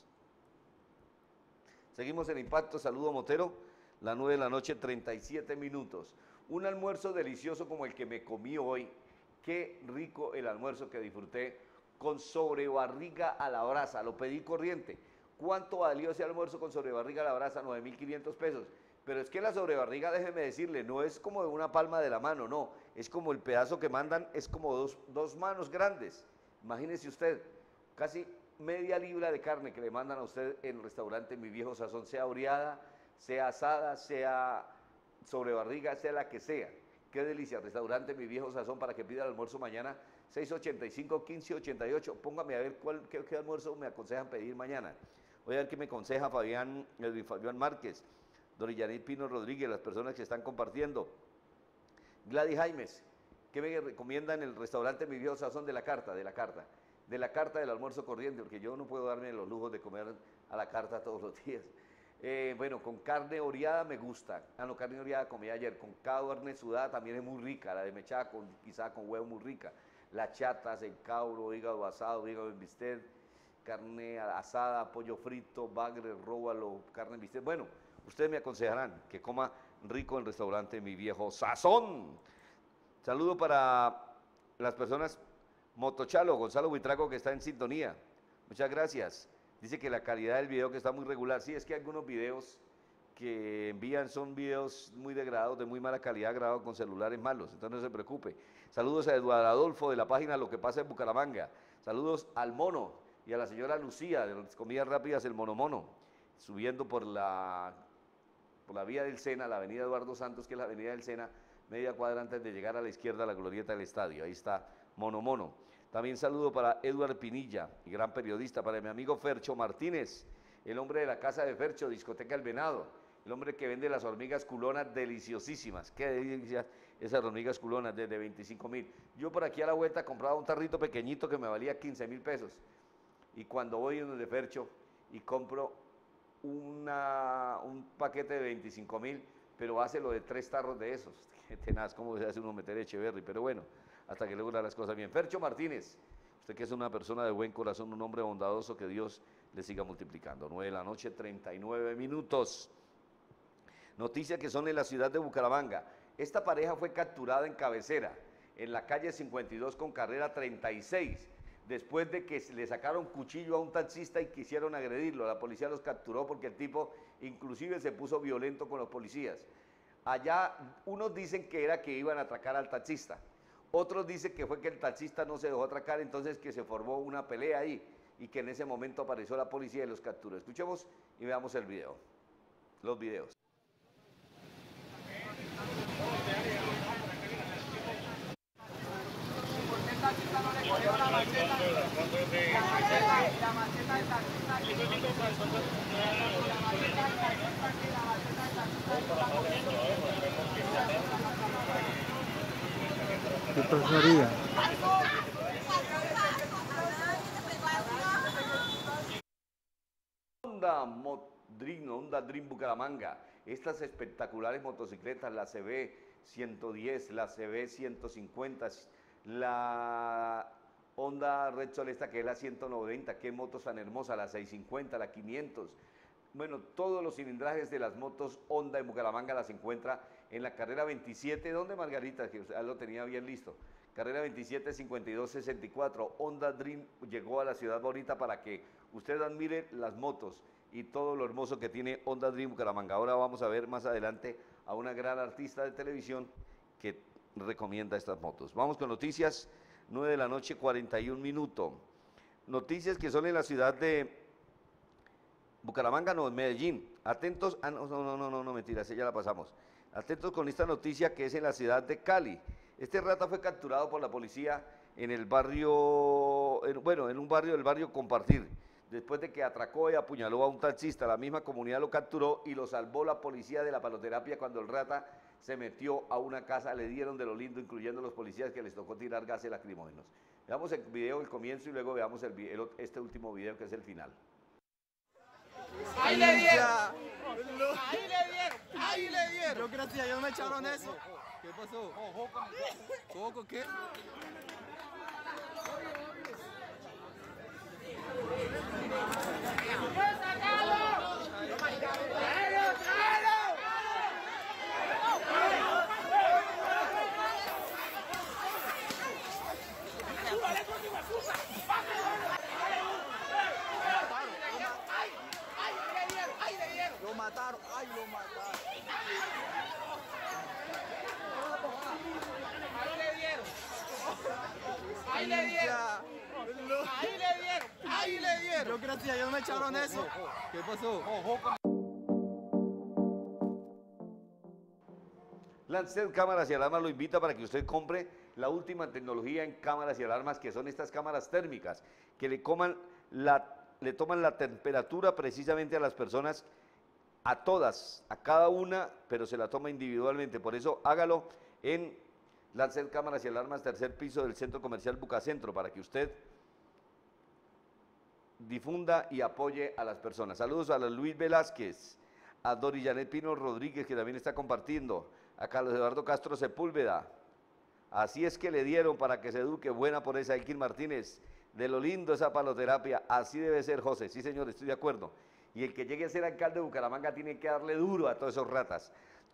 Seguimos en Impacto, saludo Motero, las nueve de la noche, treinta y siete minutos. Un almuerzo delicioso como el que me comí hoy. Qué rico el almuerzo que disfruté con sobrebarriga a la brasa, lo pedí corriente. ¿Cuánto valió ese almuerzo con sobrebarriga a la brasa? nueve mil quinientos pesos. Pero es que la sobrebarriga, déjeme decirle, no es como de una palma de la mano, no. Es como el pedazo que mandan, es como dos, dos manos grandes. Imagínese usted, casi media libra de carne que le mandan a usted en el restaurante Mi Viejo Sazón, sea oreada, sea asada, sea sobrebarriga, sea la que sea. Qué delicia, restaurante Mi Viejo Sazón para que pida el almuerzo mañana, seis ochenta y cinco, quince ochenta y ocho. Póngame a ver cuál, qué, qué almuerzo me aconsejan pedir mañana. Voy a ver qué me aconseja Fabián, eh, Fabián Márquez, Dorillanet Pino Rodríguez, las personas que están compartiendo. Gladys Jaimes, ¿qué me recomienda en el restaurante Mi Viejo Sazón de la carta? De la carta. De la carta del almuerzo corriente, porque yo no puedo darme los lujos de comer a la carta todos los días. Eh, bueno, con carne oreada me gusta. Ah, no, carne oreada comí ayer. Con carne sudada también es muy rica. La de mechada con, quizá con huevo muy rica. Las chatas, el cabro, hígado asado, hígado en bistec, carne asada, pollo frito, bagre, róbalo, carne en bistec. Bueno, ustedes me aconsejarán que coma rico en el restaurante Mi Viejo Sazón. Saludo para las personas Motochalo, Gonzalo Buitrago, que está en sintonía. Muchas gracias. Dice que la calidad del video que está muy regular. Sí, es que algunos videos que envían son videos muy degradados, de muy mala calidad, grabados con celulares malos, entonces no se preocupe. Saludos a Eduardo Adolfo de la página Lo que pasa en Bucaramanga. Saludos al Mono y a la señora Lucía de las comidas rápidas El Mono Mono, subiendo por la, por la vía del Sena, la avenida Eduardo Santos, que es la avenida del Sena, media cuadra antes de llegar a la izquierda a la glorieta del estadio. Ahí está Mono Mono. También saludo para Eduard Pinilla, gran periodista, para mi amigo Fercho Martínez, el hombre de la casa de Fercho, Discoteca El Venado, el hombre que vende las hormigas culonas deliciosísimas. Qué delicia esas hormigas culonas, desde veinticinco mil. Yo por aquí a la vuelta compraba un tarrito pequeñito que me valía quince mil pesos. Y cuando voy en donde Fercho y compro una, un paquete de veinticinco mil, pero hace lo de tres tarros de esos. Qué tenaz, cómo se hace uno meter Echeverry, pero bueno, hasta que logra las cosas bien. Fercho Martínez, usted que es una persona de buen corazón, un hombre bondadoso, que Dios le siga multiplicando. nueve de la noche, treinta y nueve minutos. Noticias que son en la ciudad de Bucaramanga. Esta pareja fue capturada en Cabecera, en la calle cincuenta y dos con carrera treinta y seis, después de que le sacaron cuchillo a un taxista y quisieron agredirlo. La policía los capturó porque el tipo inclusive se puso violento con los policías. Allá unos dicen que era que iban a atracar al taxista. Otros dicen que fue que el taxista no se dejó atracar, entonces que se formó una pelea ahí y que en ese momento apareció la policía y los capturó. Escuchemos y veamos el video, los videos. ¿Qué pasaría? Honda Dream, Honda Dream Bucaramanga. Estas espectaculares motocicletas, la C B ciento diez, la C B ciento cincuenta, la Honda Red Sol esta que es la ciento noventa, qué motos tan hermosas, la seiscientos cincuenta, la quinientos. Bueno, todos los cilindrajes de las motos Honda en Bucaramanga las encuentra en la carrera veintisiete, ¿dónde Margarita? Que usted lo tenía bien listo. Carrera veintisiete, cincuenta y dos, sesenta y cuatro. Honda Dream llegó a la ciudad bonita para que usted admire las motos y todo lo hermoso que tiene Honda Dream Bucaramanga. Ahora vamos a ver más adelante a una gran artista de televisión que recomienda estas motos. Vamos con noticias, nueve de la noche, cuarenta y un minutos. Noticias que son en la ciudad de Bucaramanga no, en Medellín. Atentos, ah, no, no, no, no, no, mentira, esa ya la pasamos. Atentos con esta noticia que es en la ciudad de Cali. Este rata fue capturado por la policía en el barrio, en, bueno, en un barrio del barrio Compartir, después de que atracó y apuñaló a un taxista. La misma comunidad lo capturó y lo salvó la policía de la paloterapia cuando el rata se metió a una casa, le dieron de lo lindo, incluyendo los policías que les tocó tirar gases lacrimógenos. Veamos el video, el comienzo, y luego veamos el, el, este último video que es el final. ¡Ahí le dieron! ¡Ahí le dieron! ¡Ahí le dieron! Yo gracias a Dios me echaron eso. ¿Qué pasó? ¿Poco qué? Lo mataron, ay, lo mataron. Ahí le dieron. Ahí le dieron. Ahí le dieron. Ahí le dieron. Yo gracias a Dios me echaron eso. ¿Qué pasó? Lancet Cámaras y Alarmas lo invita para que usted compre la última tecnología en cámaras y alarmas, que son estas cámaras térmicas, que le, coman la, le toman la temperatura precisamente a las personas, a todas, a cada una, pero se la toma individualmente. Por eso hágalo en Lancet Cámaras y Alarmas, tercer piso del Centro Comercial Bucacentro, para que usted difunda y apoye a las personas. Saludos a Luis Velázquez, a Dori Janet Pino Rodríguez, que también está compartiendo, a Carlos Eduardo Castro Sepúlveda. Así es que le dieron para que se eduque, buena por esa, Elkin Martínez, de lo lindo esa paloterapia, así debe ser, José. Sí, señor, estoy de acuerdo. Y el que llegue a ser alcalde de Bucaramanga tiene que darle duro a todos esos ratas.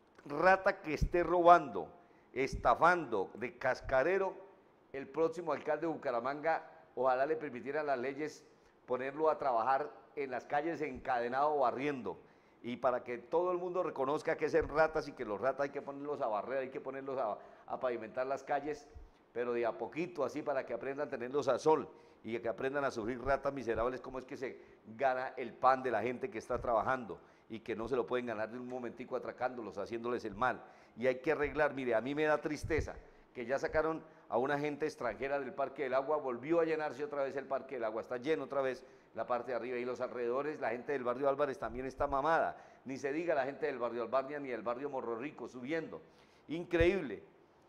Rata que esté robando, estafando, de cascarero, el próximo alcalde de Bucaramanga, ojalá le permitieran las leyes ponerlo a trabajar en las calles encadenado o barriendo. Y para que todo el mundo reconozca que son ratas y que los ratas hay que ponerlos a barrer, hay que ponerlos a, a pavimentar las calles, pero de a poquito, así, para que aprendan a tenerlos a sol y que aprendan a sufrir ratas miserables, cómo es que se gana el pan de la gente que está trabajando y que no se lo pueden ganar de un momentico atracándolos, haciéndoles el mal. Y hay que arreglar. Mire, a mí me da tristeza que ya sacaron a una gente extranjera del Parque del Agua, volvió a llenarse otra vez el Parque del Agua, está lleno otra vez la parte de arriba, y los alrededores, la gente del barrio Álvarez también está mamada, ni se diga la gente del barrio Albarnia ni del barrio Morro Rico subiendo, increíble.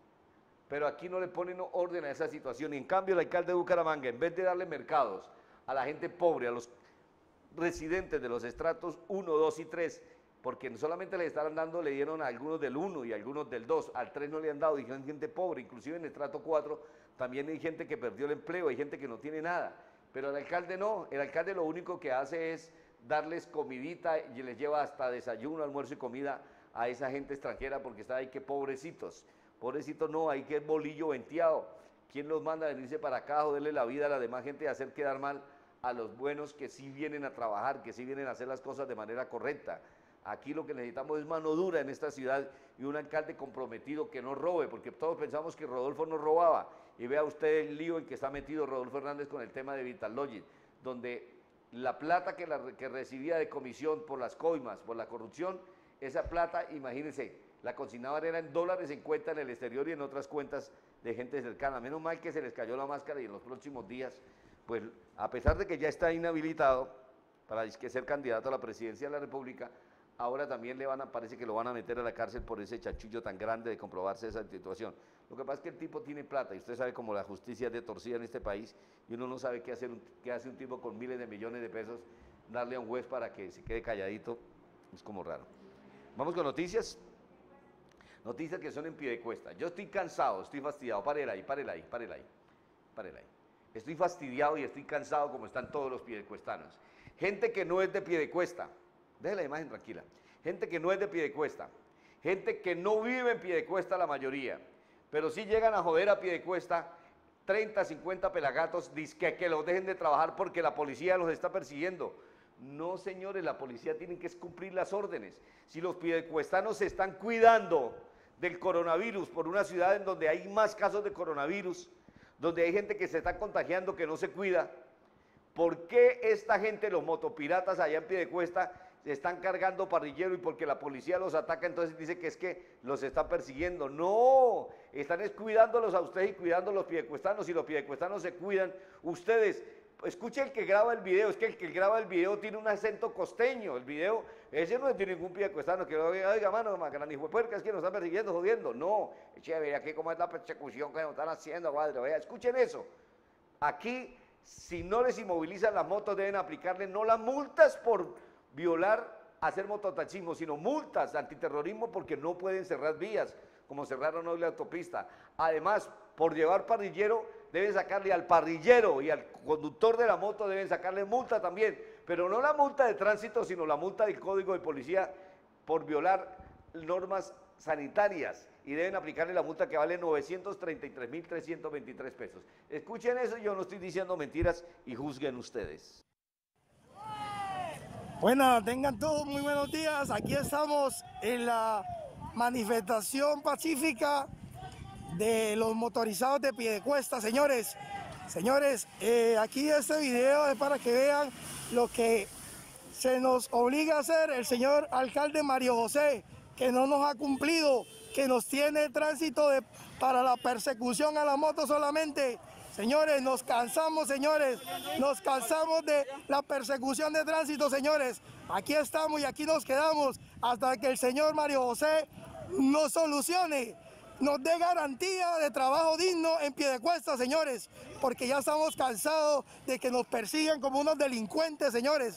Pero aquí no le ponen orden a esa situación, y en cambio el alcalde de Bucaramanga, en vez de darle mercados a la gente pobre, a los residentes de los estratos uno, dos y tres, porque solamente le estaban dando, le dieron a algunos del uno y a algunos del dos, al tres no le han dado, y hay gente pobre, inclusive en el estrato cuatro también hay gente que perdió el empleo, hay gente que no tiene nada, pero el alcalde no, el alcalde lo único que hace es darles comidita y les lleva hasta desayuno, almuerzo y comida a esa gente extranjera, porque está ahí que pobrecitos, pobrecitos no, hay que el bolillo venteado. ¿Quién los manda a venirse para acá a joderle la vida a la demás gente y hacer quedar mal a los buenos que sí vienen a trabajar, que sí vienen a hacer las cosas de manera correcta? Aquí lo que necesitamos es mano dura en esta ciudad y un alcalde comprometido que no robe, porque todos pensamos que Rodolfo no robaba, y vea usted el lío en que está metido Rodolfo Hernández con el tema de Vitalogic, donde la plata que, la, que recibía de comisión por las coimas, por la corrupción, esa plata, imagínense, la consignaban era en dólares en cuenta en el exterior y en otras cuentas de gente cercana. Menos mal que se les cayó la máscara, y en los próximos días, pues a pesar de que ya está inhabilitado para ser candidato a la presidencia de la República, ahora también le van a, parece que lo van a meter a la cárcel por ese chanchullo tan grande de comprobarse esa situación. Lo que pasa es que el tipo tiene plata, y usted sabe cómo la justicia es de torcida en este país, y uno no sabe qué, hacer un, qué hace un tipo con miles de millones de pesos, darle a un juez para que se quede calladito, es como raro. Vamos con noticias, noticias que son en Piedecuesta. Yo estoy cansado, estoy fastidiado, párela ahí, párela ahí, párela ahí, párela ahí. Estoy fastidiado y estoy cansado como están todos los piedecuestanos. Gente que no es de Piedecuesta, deje la imagen tranquila, gente que no es de Piedecuesta, gente que no vive en Piedecuesta la mayoría, pero sí llegan a joder a Piedecuesta treinta, cincuenta pelagatos, dizque que los dejen de trabajar porque la policía los está persiguiendo. No, señores, la policía tiene que cumplir las órdenes. Si los piedecuestanos se están cuidando del coronavirus por una ciudad en donde hay más casos de coronavirus, donde hay gente que se está contagiando que no se cuida, ¿Por qué esta gente, los motopiratas allá en Piedecuesta, están cargando parrillero y porque la policía los ataca, entonces dice que es que los están persiguiendo? No, están es cuidándolos a ustedes y cuidando a los piedecuestanos. Si los piedecuestanos se cuidan, ustedes, escuche el que graba el video, es que el que graba el video tiene un acento costeño, el video, ese no es de ningún piedecuestano que lo oiga, oiga, mano, gran hijo de puerca, es que nos están persiguiendo, jodiendo. No, chévere, aquí cómo es la persecución que nos están haciendo, padre, vea, escuchen eso. Aquí, si no les inmovilizan las motos, deben aplicarle no las multas por violar, hacer mototaxismo, sino multas, antiterrorismo, porque no pueden cerrar vías, como cerraron hoy la autopista. Además, por llevar parrillero, deben sacarle al parrillero y al conductor de la moto deben sacarle multa también, pero no la multa de tránsito, sino la multa del Código de Policía por violar normas sanitarias, y deben aplicarle la multa que vale novecientos treinta y tres mil trescientos veintitrés pesos. Escuchen eso, yo no estoy diciendo mentiras y juzguen ustedes. Bueno, tengan todos muy buenos días. Aquí estamos en la manifestación pacífica de los motorizados de Piedecuesta, señores. Señores, eh, aquí este video es para que vean lo que se nos obliga a hacer el señor alcalde Mario José, que no nos ha cumplido, que nos tiene tránsito de, para la persecución a la moto solamente. Señores, nos cansamos, señores, nos cansamos de la persecución de tránsito, señores. Aquí estamos y aquí nos quedamos hasta que el señor Mario José nos solucione, nos dé garantía de trabajo digno en Piedecuesta, señores, porque ya estamos cansados de que nos persigan como unos delincuentes, señores.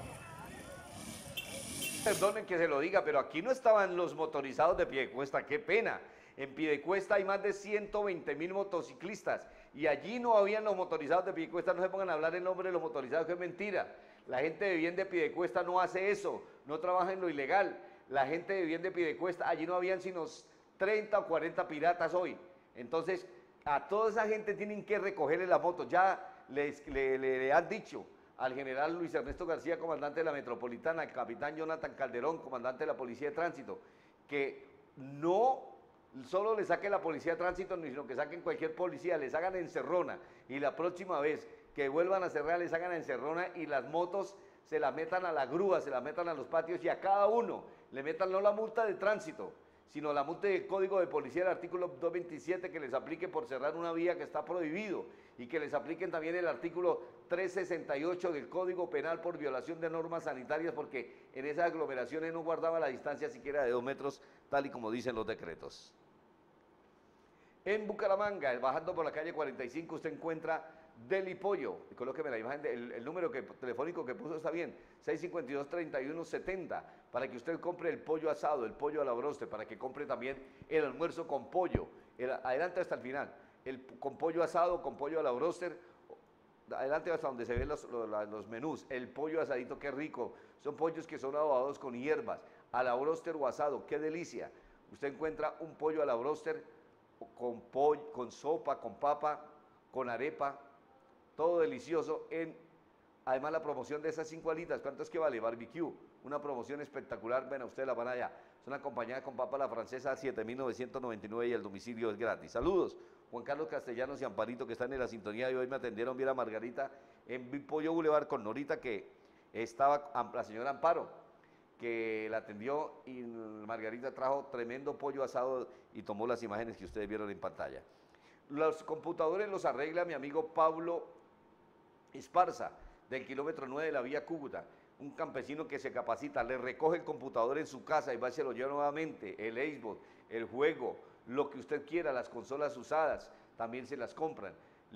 Perdonen que se lo diga, pero aquí no estaban los motorizados de Piedecuesta, qué pena. En Piedecuesta hay más de ciento veinte mil motociclistas y allí no habían los motorizados de Piedecuesta. No se pongan a hablar el nombre de los motorizados, que es mentira. La gente de bien de Piedecuesta no hace eso, no trabaja en lo ilegal. La gente de bien de Piedecuesta, allí no habían sino treinta o cuarenta piratas hoy. Entonces, a toda esa gente tienen que recogerle las motos. Ya les, le, le, le han dicho al general Luis Ernesto García, comandante de la Metropolitana, al capitán Jonathan Calderón, comandante de la Policía de Tránsito, que no solo le saquen la Policía de Tránsito, sino que saquen cualquier policía, les hagan encerrona, y la próxima vez que vuelvan a cerrar, les hagan encerrona y las motos se las metan a la grúa, se las metan a los patios y a cada uno le metan no la multa de tránsito, sino la multa del Código de Policía del artículo doscientos veintisiete que les aplique por cerrar una vía que está prohibido, y que les apliquen también el artículo trescientos sesenta y ocho del Código Penal por violación de normas sanitarias, porque en esas aglomeraciones no guardaba la distancia siquiera de dos metros, tal y como dicen los decretos. En Bucaramanga, bajando por la calle cuarenta y cinco, usted encuentra Deli Pollo. Colóqueme la imagen, de, el, el número que, telefónico que puso está bien, seis cinco dos, treinta y uno setenta, para que usted compre el pollo asado, el pollo a la broste, para que compre también el almuerzo con pollo. El, adelante hasta el final, el, con pollo asado, con pollo a la broster, adelante hasta donde se ven los, los, los menús. El pollo asadito, qué rico, son pollos que son adobados con hierbas, a la broster o asado, qué delicia. Usted encuentra un pollo a la broster con, pollo, con sopa, con papa, con arepa, todo delicioso. En, además la promoción de esas cinco alitas, ¿cuánto es que vale? Barbecue, una promoción espectacular, ven, ustedes la van allá, son acompañadas con papa la francesa, siete mil novecientos noventa y nueve y el domicilio es gratis. Saludos, Juan Carlos Castellanos y Amparito, que están en la sintonía y hoy me atendieron bien a Margarita en Pollo Boulevard con Norita, que estaba, la señora Amparo, que la atendió, y Margarita trajo tremendo pollo asado y tomó las imágenes que ustedes vieron en pantalla. Los computadores los arregla mi amigo Pablo Esparza, del kilómetro nueve de la vía Cúcuta, un campesino que se capacita, le recoge el computador en su casa y va y se lo lleva nuevamente, el Xbox, el juego, lo que usted quiera, las consolas usadas, también se las compran.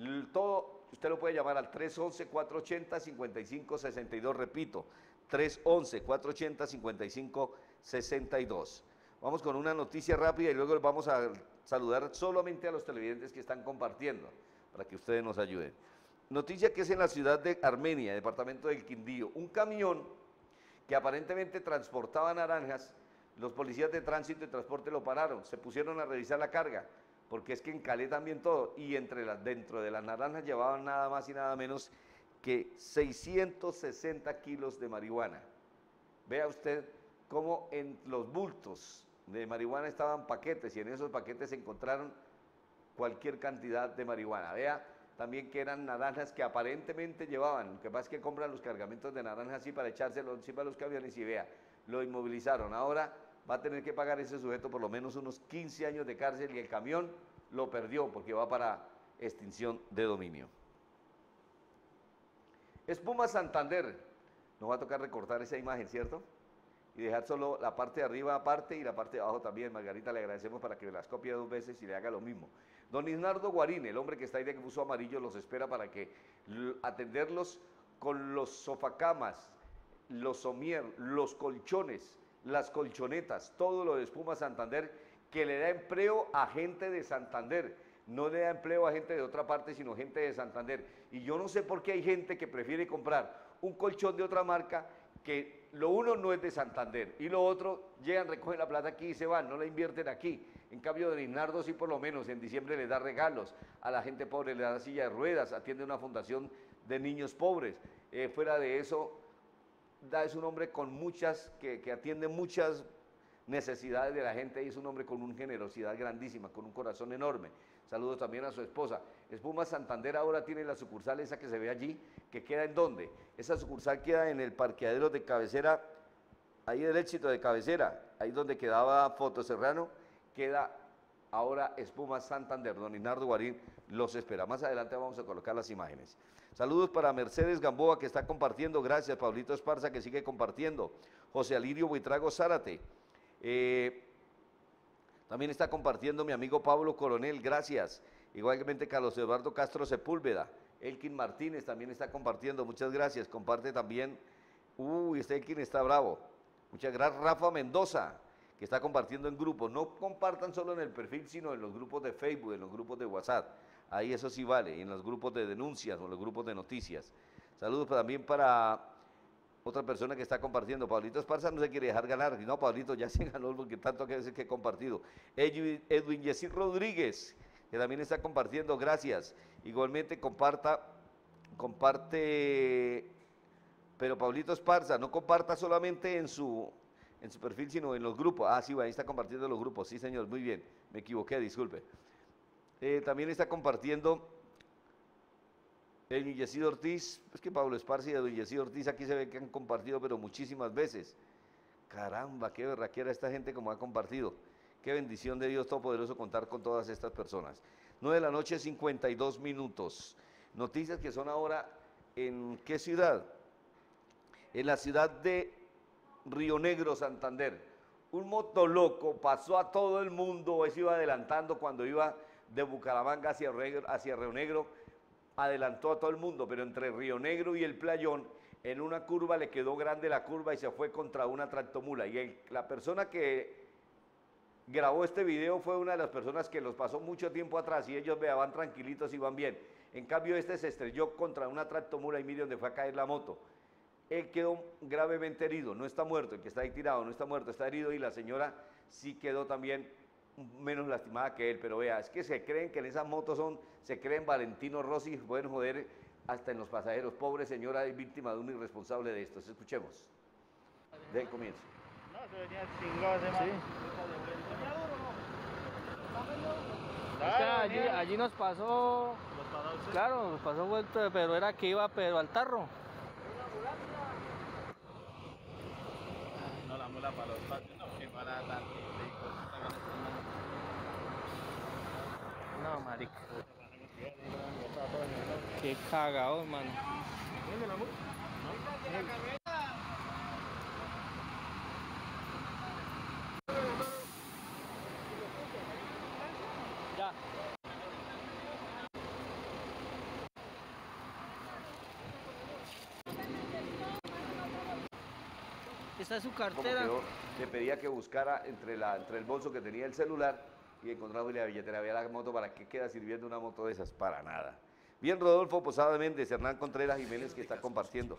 Todo, usted lo puede llamar al tres once, cuatro ochenta, cincuenta y cinco sesenta y dos, repito, tres once, cuatro ochenta, cincuenta y cinco sesenta y dos. Vamos con una noticia rápida y luego les vamos a saludar solamente a los televidentes que están compartiendo, para que ustedes nos ayuden. Noticia que es en la ciudad de Armenia, departamento del Quindío. Un camión que aparentemente transportaba naranjas, los policías de tránsito y transporte lo pararon, se pusieron a revisar la carga, porque es que en Calé también todo, y entre las, dentro de las naranjas llevaban nada más y nada menos que seiscientos sesenta kilos de marihuana. Vea usted cómo en los bultos de marihuana estaban paquetes, y en esos paquetes se encontraron cualquier cantidad de marihuana. Vea, también que eran naranjas que aparentemente llevaban. Lo que pasa es que compran los cargamentos de naranjas así para echárselo encima de los camiones y vea, lo inmovilizaron. Ahora va a tener que pagar ese sujeto por lo menos unos quince años de cárcel y el camión lo perdió porque va para extinción de dominio. Espuma Santander, nos va a tocar recortar esa imagen, ¿cierto? Y dejar solo la parte de arriba aparte y la parte de abajo también. Margarita, le agradecemos para que me las copie dos veces y le haga lo mismo. Don Isnardo Guarín, el hombre que está ahí de que puso amarillo, los espera para que atenderlos con los sofacamas, los somier, los colchones, las colchonetas, todo lo de Espuma Santander, que le da empleo a gente de Santander. No le da empleo a gente de otra parte, sino gente de Santander. Y yo no sé por qué hay gente que prefiere comprar un colchón de otra marca, que lo uno no es de Santander y lo otro, llegan, recogen la plata aquí y se van, no la invierten aquí. En cambio, don Isnardo sí, por lo menos en diciembre le da regalos, a la gente pobre le da silla de ruedas, atiende una fundación de niños pobres. Eh, fuera de eso, da, es un hombre con muchas, que, que atiende muchas necesidades de la gente y es un hombre con una generosidad grandísima, con un corazón enorme. Saludos también a su esposa. Espuma Santander ahora tiene la sucursal esa que se ve allí, que queda ¿en dónde? Esa sucursal queda en el parqueadero de Cabecera, ahí del Éxito de Cabecera, ahí donde quedaba Foto Serrano, queda ahora Espuma Santander. Don Isnardo Guarín los espera. Más adelante vamos a colocar las imágenes. Saludos para Mercedes Gamboa, que está compartiendo. Gracias. Pablito Esparza, que sigue compartiendo. José Alirio Buitrago Zárate. Eh, también está compartiendo mi amigo Pablo Coronel, gracias. Igualmente Carlos Eduardo Castro Sepúlveda. Elkin Martínez también está compartiendo, muchas gracias. Comparte también, uy, este Elkin está bravo. Muchas gracias. Rafa Mendoza, que está compartiendo en grupos. No compartan solo en el perfil, sino en los grupos de Facebook, en los grupos de WhatsApp. Ahí eso sí vale, y en los grupos de denuncias o en los grupos de noticias. Saludos también para otra persona que está compartiendo. Pablito Esparza no se quiere dejar ganar. No, Pablito ya se ganó porque tanto que veces que he compartido. Edwin, Edwin Yesir Rodríguez, que también está compartiendo, gracias. Igualmente comparta, comparte, pero Pablito Esparza, no comparta solamente en su, en su perfil, sino en los grupos. Ah, sí, ahí está compartiendo los grupos. Sí, señor, muy bien. Me equivoqué, disculpe. Eh, también está compartiendo Edwin Yesir Ortiz. Es que Pablo Esparza y Edwin Yesir Ortiz aquí se ve que han compartido, pero muchísimas veces. Caramba, qué berraquera esta gente como ha compartido. Qué bendición de Dios Todopoderoso contar con todas estas personas. nueve de la noche, cincuenta y dos minutos. Noticias que son ahora, ¿en qué ciudad? En la ciudad de Río Negro, Santander. Un motoloco pasó a todo el mundo, eso iba adelantando cuando iba de Bucaramanga hacia, hacia Río Negro, adelantó a todo el mundo, pero entre Río Negro y el Playón, en una curva le quedó grande la curva y se fue contra una tractomula. Y el, la persona que grabó este video fue una de las personas que los pasó mucho tiempo atrás y ellos vean, van tranquilitos y van bien. En cambio este se estrelló contra una tractomula y mire donde fue a caer la moto. Él quedó gravemente herido, no está muerto, el que está ahí tirado no está muerto, está herido y la señora sí quedó también menos lastimada que él, pero vea, es que se creen que en esas motos son, se creen Valentino Rossi, pueden joder hasta en los pasajeros. Pobre señora es víctima de un irresponsable de estos. Escuchemos, del comienzo. No, se venía chingado ese man. Sí. Es que allí, allí nos pasó, claro, nos pasó vuelto, pero era que iba pero al tarro. No, la mula para los patios, no, que para dar no, marica. Qué cagado, mano. Ya. Esta es su cartera. Como que le pedía que buscara entre, la, entre el bolso que tenía el celular y encontraba la billetera. Había la moto. ¿Para qué queda sirviendo una moto de esas? Para nada. Bien, Rodolfo Posada Méndez, Hernán Contreras Jiménez, que está compartiendo.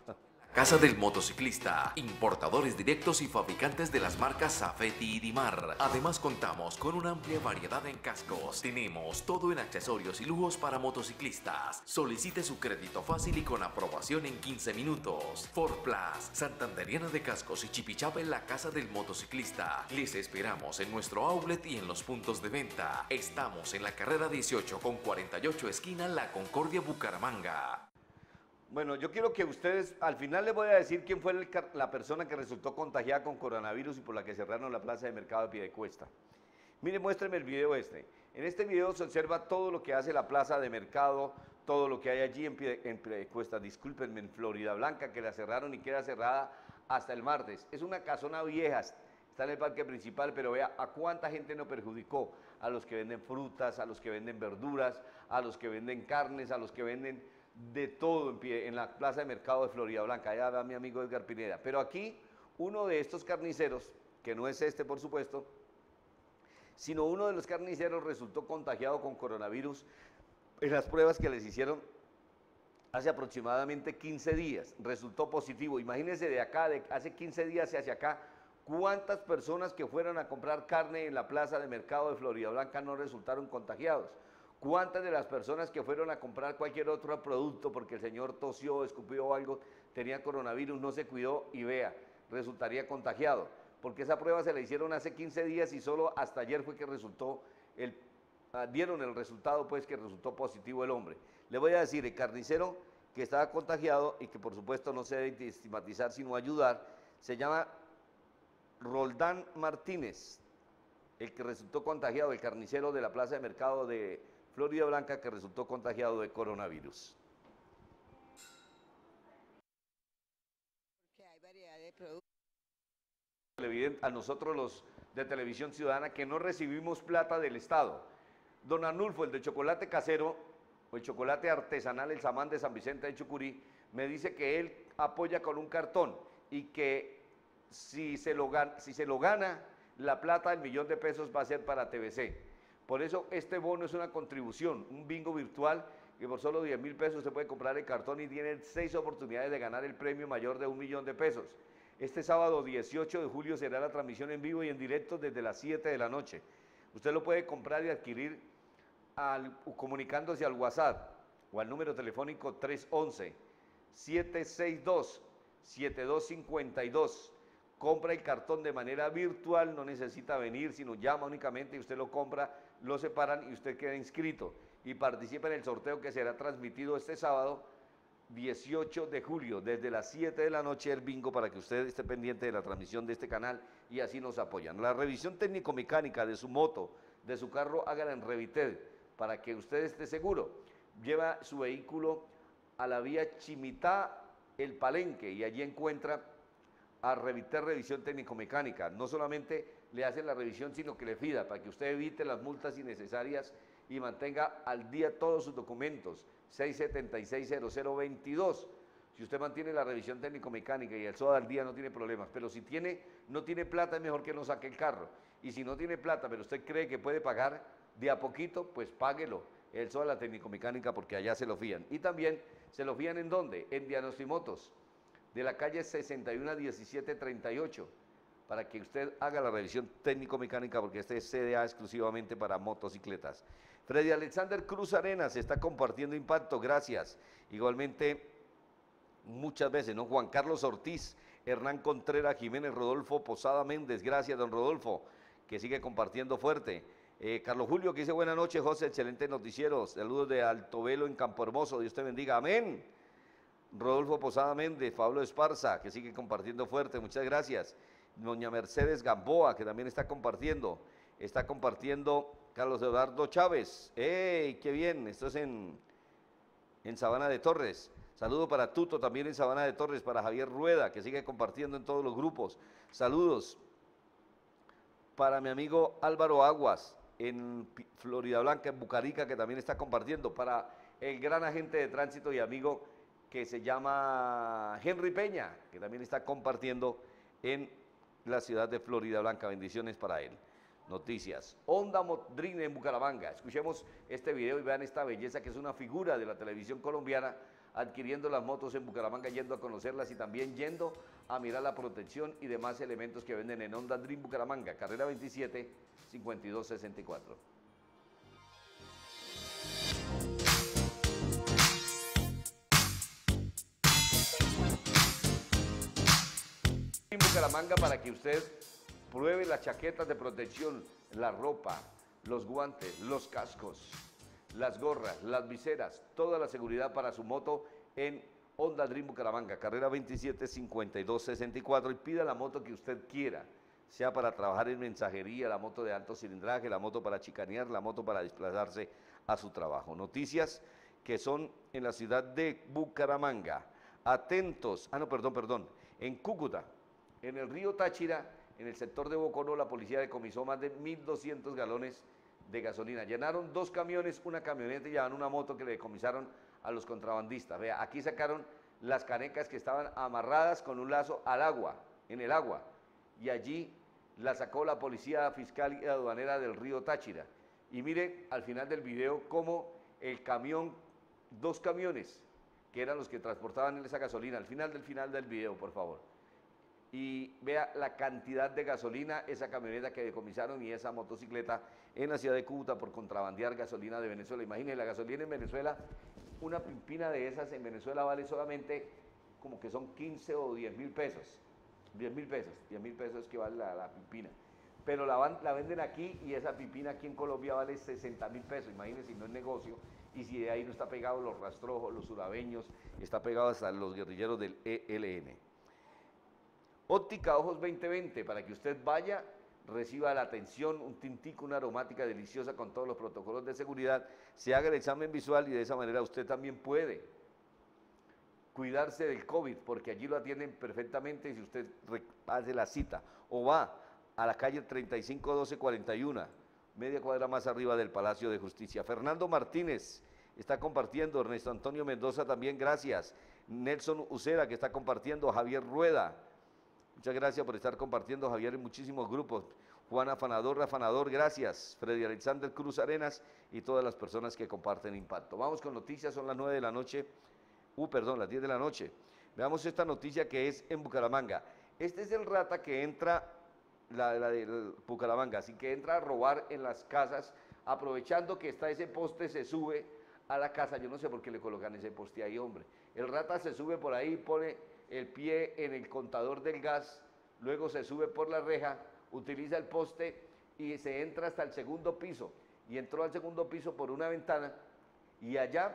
Casa del Motociclista, importadores directos y fabricantes de las marcas Safety y Dimar. Además contamos con una amplia variedad en cascos. Tenemos todo en accesorios y lujos para motociclistas. Solicite su crédito fácil y con aprobación en quince minutos. Ford Plus, Santanderiana de Cascos y Chipichapa en la Casa del Motociclista. Les esperamos en nuestro outlet y en los puntos de venta. Estamos en la carrera dieciocho con cuarenta y ocho esquina La Concordia, Bucaramanga. Bueno, yo quiero que ustedes, al final les voy a decir quién fue el, la persona que resultó contagiada con coronavirus y por la que cerraron la plaza de mercado de Piedecuesta. Mire, muéstreme el video este. En este video se observa todo lo que hace la plaza de mercado, todo lo que hay allí en, Pie, en Piedecuesta, discúlpenme, en Florida Blanca, que la cerraron y queda cerrada hasta el martes. Es una casona vieja, está en el parque principal, pero vea a cuánta gente no perjudicó. A los que venden frutas, a los que venden verduras, a los que venden carnes, a los que venden de todo en, pie, en la plaza de mercado de Florida Blanca. Allá va mi amigo Edgar Pineda. Pero aquí uno de estos carniceros, que no es este por supuesto, sino uno de los carniceros resultó contagiado con coronavirus en las pruebas que les hicieron hace aproximadamente quince días. Resultó positivo. Imagínense de acá, de hace quince días hacia acá, cuántas personas que fueron a comprar carne en la plaza de mercado de Florida Blanca no resultaron contagiados. ¿Cuántas de las personas que fueron a comprar cualquier otro producto porque el señor tosió, escupió o algo, tenía coronavirus, no se cuidó y vea, resultaría contagiado? Porque esa prueba se la hicieron hace quince días y solo hasta ayer fue que resultó, el, uh, dieron el resultado pues que resultó positivo el hombre. Le voy a decir, el carnicero que estaba contagiado y que por supuesto no se debe estigmatizar sino ayudar, se llama Roldán Martínez, el que resultó contagiado, el carnicero de la plaza de mercado de Florida Blanca que resultó contagiado de coronavirus. Porque hay variedad de productos. Evidente a nosotros los de Televisión Ciudadana que no recibimos plata del Estado. Don Arnulfo, el de chocolate casero, o el chocolate artesanal, el Samán de San Vicente de Chucurí, me dice que él apoya con un cartón y que si se lo gana, si se lo gana la plata, el millón de pesos va a ser para T V C. Por eso este bono es una contribución, un bingo virtual que por solo diez mil pesos se puede comprar el cartón y tiene seis oportunidades de ganar el premio mayor de un millón de pesos. Este sábado dieciocho de julio será la transmisión en vivo y en directo desde las siete de la noche. Usted lo puede comprar y adquirir al, comunicándose al WhatsApp o al número telefónico tres once, siete seis dos, siete dos cinco dos. Compra el cartón de manera virtual, no necesita venir, sino llama únicamente y usted lo compra, lo separan y usted queda inscrito. Y participa en el sorteo que será transmitido este sábado, dieciocho de julio, desde las siete de la noche, el bingo, para que usted esté pendiente de la transmisión de este canal y así nos apoyan. La revisión técnico-mecánica de su moto, de su carro, hágala en Revited, para que usted esté seguro. Lleva su vehículo a la vía Chimitá, El Palenque, y allí encuentra a Revited Revisión Técnico-Mecánica. No solamente le hacen la revisión, sino que le fida para que usted evite las multas innecesarias y mantenga al día todos sus documentos. seis siete seis cero cero veintidós. Si usted mantiene la revisión técnico-mecánica y el S O A al día, no tiene problemas. Pero si tiene, no tiene plata, es mejor que no saque el carro. Y si no tiene plata, pero usted cree que puede pagar de a poquito, pues páguelo el S O A, la técnico-mecánica, porque allá se lo fían. Y también se lo fían ¿en dónde? En Dianosimotos, de la calle sesenta y uno a diecisiete treinta y ocho, para que usted haga la revisión técnico-mecánica, porque este es C D A exclusivamente para motocicletas. Freddy Alexander Cruz Arenas está compartiendo impacto, gracias. Igualmente, muchas veces, ¿no? Juan Carlos Ortiz, Hernán Contreras, Jiménez Rodolfo, Posada Méndez, gracias, don Rodolfo, que sigue compartiendo fuerte. Eh, Carlos Julio, que dice buenas noches, José, excelente noticiero, saludos de Altovelo en Campo Hermoso, Dios te bendiga, amén. Rodolfo Posada Méndez, Pablo Esparza, que sigue compartiendo fuerte, muchas gracias. Doña Mercedes Gamboa, que también está compartiendo, está compartiendo Carlos Eduardo Chávez, ¡ey, qué bien! Esto es en, en Sabana de Torres. Saludo para Tuto, también en Sabana de Torres, para Javier Rueda, que sigue compartiendo en todos los grupos. Saludos para mi amigo Álvaro Aguas, en Florida Blanca, en Bucarica, que también está compartiendo. Para el gran agente de tránsito y amigo que se llama Henry Peña, que también está compartiendo en la ciudad de Florida Blanca. Bendiciones para él. noticias. Honda Dream en Bucaramanga. Escuchemos este video y vean esta belleza que es una figura de la televisión colombiana adquiriendo las motos en Bucaramanga, yendo a conocerlas y también yendo a mirar la protección y demás elementos que venden en Honda Dream Bucaramanga, carrera veintisiete, cincuenta y dos sesenta y cuatro. En Bucaramanga para que usted pruebe las chaquetas de protección, la ropa, los guantes, los cascos, las gorras, las viseras, toda la seguridad para su moto en Honda Dream Bucaramanga, carrera veintisiete, cincuenta y dos sesenta y cuatro, y pida la moto que usted quiera, sea para trabajar en mensajería, la moto de alto cilindraje, la moto para chicanear, la moto para desplazarse a su trabajo. Noticias que son en la ciudad de Bucaramanga. Atentos, ah no, perdón, perdón, en Cúcuta, en el río Táchira, en el sector de Boconó, la policía decomisó más de mil doscientos galones de gasolina. Llenaron dos camiones, una camioneta y llevaban una moto que le decomisaron a los contrabandistas. Vea, aquí sacaron las canecas que estaban amarradas con un lazo al agua, en el agua, y allí la sacó la policía fiscal y aduanera del río Táchira. Y mire al final del video cómo el camión, dos camiones, que eran los que transportaban esa gasolina, al final del final del video, por favor. Y vea la cantidad de gasolina, esa camioneta que decomisaron y esa motocicleta en la ciudad de Cúcuta por contrabandear gasolina de Venezuela. Imagínense, la gasolina en Venezuela, una pimpina de esas en Venezuela vale solamente como que son quince o diez mil pesos. diez mil pesos, diez mil pesos que vale la, la pimpina. Pero la, van, la venden aquí y esa pimpina aquí en Colombia vale sesenta mil pesos. Imagínense si no es negocio y si de ahí no está pegado los rastrojos, los surabeños, está pegado hasta los guerrilleros del E L N. Óptica Ojos veinte veinte, para que usted vaya, reciba la atención, un tintico, una aromática deliciosa con todos los protocolos de seguridad, se haga el examen visual y de esa manera usted también puede cuidarse del COVID, porque allí lo atienden perfectamente y si usted hace la cita o va a la calle treinta y cinco doce cuarenta y uno, media cuadra más arriba del Palacio de Justicia. Fernando Martínez está compartiendo, Ernesto Antonio Mendoza también, gracias. Nelson Ucera que está compartiendo, Javier Rueda. Muchas gracias por estar compartiendo, Javier, en muchísimos grupos. Juan Afanador, Afanador, gracias. Freddy Alexander Cruz Arenas y todas las personas que comparten Impacto. Vamos con noticias, son las nueve de la noche, uh, perdón, las diez de la noche. Veamos esta noticia que es en Bucaramanga. Este es el rata que entra, la, la de Bucaramanga, así que entra a robar en las casas, aprovechando que está ese poste, se sube a la casa. Yo no sé por qué le colocan ese poste ahí, hombre. El rata se sube por ahí, pone el pie en el contador del gas, luego se sube por la reja, utiliza el poste y se entra hasta el segundo piso. Y entró al segundo piso por una ventana y allá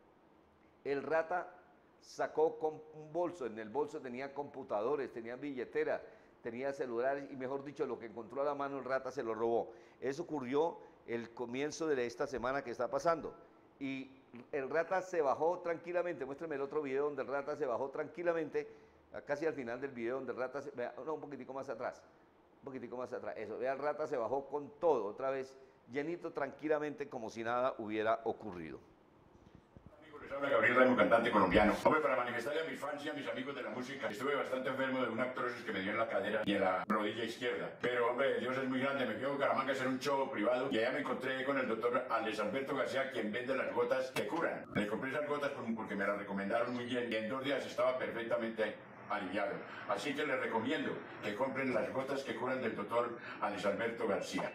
el rata sacó con un bolso, en el bolso tenía computadores, tenía billeteras, tenía celulares y mejor dicho, lo que encontró a la mano el rata se lo robó. Eso ocurrió el comienzo de esta semana que está pasando. Y el rata se bajó tranquilamente, muéstrame el otro video donde el rata se bajó tranquilamente, casi al final del video donde el rata, se, vea, no, un poquitico más atrás, un poquitico más atrás, eso, vea, el rata se bajó con todo, otra vez, llenito tranquilamente, como si nada hubiera ocurrido. Les habla Gabriel Ramo, cantante colombiano. Hombre, para manifestarle a mis fans y a mis amigos de la música, estuve bastante enfermo de una artrosis que me dio en la cadera y en la rodilla izquierda. Pero, hombre, Dios es muy grande, me fui a Bucaramanga a hacer un show privado y allá me encontré con el doctor Andrés Alberto García, quien vende las gotas que curan. Le compré esas gotas porque me las recomendaron muy bien y en dos días estaba perfectamente aliviado. Así que les recomiendo que compren las gotas que curan del doctor Andrés Alberto García.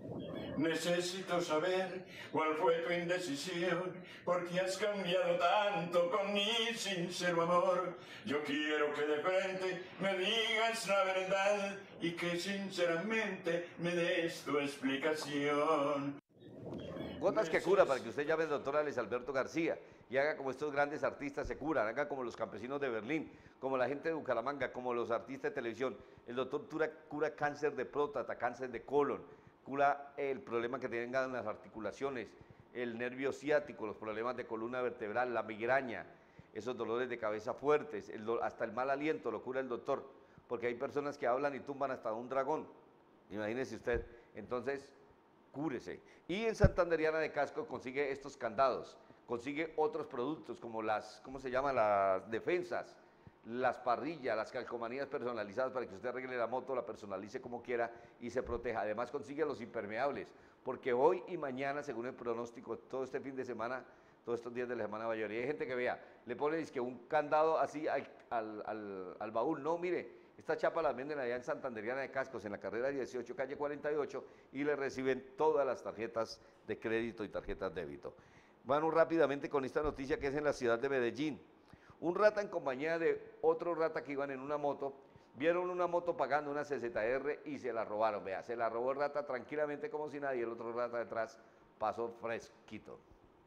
Necesito saber cuál fue tu indecisión, porque has cambiado tanto con mi sincero amor. Yo quiero que de frente me digas la verdad y que sinceramente me des tu explicación. Gotas que cura, para que usted llame al doctor Alex Alberto García y haga como estos grandes artistas se curan, haga como los campesinos de Berlín, como la gente de Bucaramanga, como los artistas de televisión. El doctor cura, cura cáncer de próstata, cáncer de colon, cura el problema que tengan las articulaciones, el nervio ciático, los problemas de columna vertebral, la migraña, esos dolores de cabeza fuertes, el do, hasta el mal aliento lo cura el doctor, porque hay personas que hablan y tumban hasta un dragón, imagínese usted. Entonces, cúrese. Y en Santanderiana de Casco consigue estos candados, consigue otros productos como las, ¿cómo se llaman? Las defensas, las parrillas, las calcomanías personalizadas para que usted arregle la moto, la personalice como quiera y se proteja. Además consigue los impermeables, porque hoy y mañana, según el pronóstico, todo este fin de semana, todos estos días de la semana mayor, y hay gente que vea, le pone que un candado así al, al, al, al baúl. No, mire, esta chapa la venden allá en Santanderiana de Cascos, en la carrera dieciocho, calle cuarenta y ocho, y le reciben todas las tarjetas de crédito y tarjetas débito. Vamos rápidamente con esta noticia que es en la ciudad de Medellín. Un rata en compañía de otro rata que iban en una moto, vieron una moto pagando una C Z R y se la robaron. Vea, se la robó el rata tranquilamente como si nadie, el otro rata detrás pasó fresquito.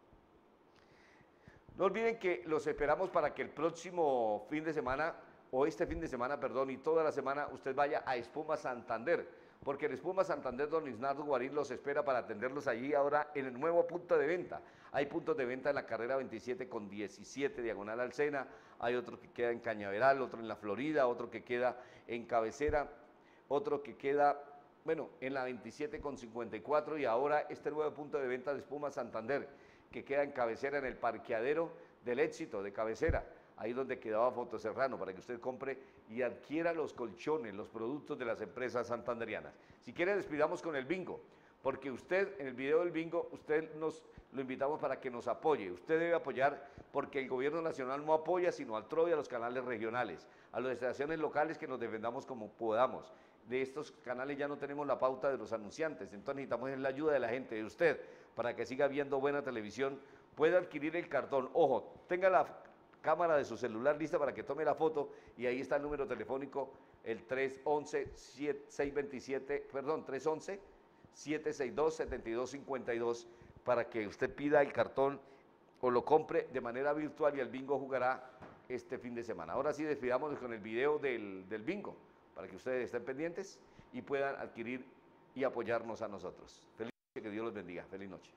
No olviden que los esperamos para que el próximo fin de semana, o este fin de semana, perdón, y toda la semana, usted vaya a Espuma Santander, porque en Espuma Santander, don Isnardo Guarín los espera para atenderlos allí ahora en el nuevo punto de venta. Hay puntos de venta en la carrera veintisiete con diecisiete, diagonal al Sena, hay otro que queda en Cañaveral, otro en la Florida, otro que queda en Cabecera, otro que queda, bueno, en la veintisiete con cincuenta y cuatro, y ahora este nuevo punto de venta de Espuma Santander, que queda en Cabecera, en el parqueadero del Éxito de Cabecera, ahí donde quedaba Fotoserrano, para que usted compre y adquiera los colchones, los productos de las empresas santanderianas. Si quiere, despidamos con el bingo, porque usted, en el video del bingo, usted nos lo invitamos para que nos apoye. Usted debe apoyar porque el gobierno nacional no apoya, sino al TRO y a los canales regionales, a las estaciones locales, que nos defendamos como podamos. De estos canales ya no tenemos la pauta de los anunciantes, entonces necesitamos la ayuda de la gente, de usted, para que siga viendo buena televisión. Puede adquirir el cartón, ojo, tenga la cámara de su celular lista para que tome la foto, y ahí está el número telefónico, el tres once, seiscientos veintisiete, perdón, tres once, siete seis dos, setenta y dos cincuenta y dos, para que usted pida el cartón o lo compre de manera virtual, y el bingo jugará este fin de semana. Ahora sí, despidámonos con el video del, del bingo, para que ustedes estén pendientes y puedan adquirir y apoyarnos a nosotros. Feliz noche, que Dios los bendiga. Feliz noche.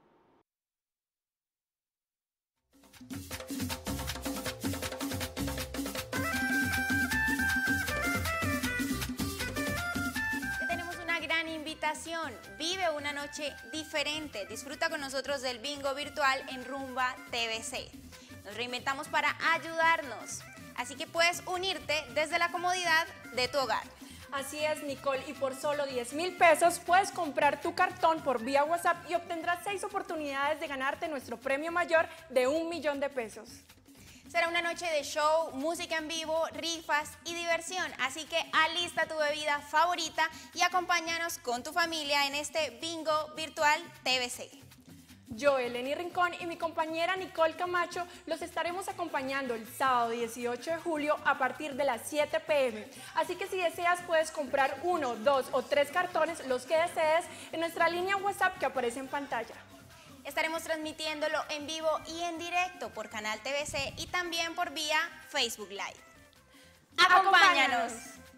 Tenemos una gran invitación. Vive una noche diferente. Disfruta con nosotros del bingo virtual en Rumba T V C. Nos reinventamos para ayudarnos. Así que puedes unirte desde la comodidad de tu hogar. Así es, Nicole, y por solo diez mil pesos puedes comprar tu cartón por vía WhatsApp y obtendrás seis oportunidades de ganarte nuestro premio mayor de un millón de pesos. Será una noche de show, música en vivo, rifas y diversión, así que alista tu bebida favorita y acompáñanos con tu familia en este bingo virtual T V C. Yo, Eleni Rincón, y mi compañera Nicole Camacho los estaremos acompañando el sábado dieciocho de julio a partir de las siete pe eme. Así que si deseas puedes comprar uno, dos o tres cartones, los que desees, en nuestra línea WhatsApp que aparece en pantalla. Estaremos transmitiéndolo en vivo y en directo por Canal T V C y también por vía Facebook Live. ¡Acompáñanos!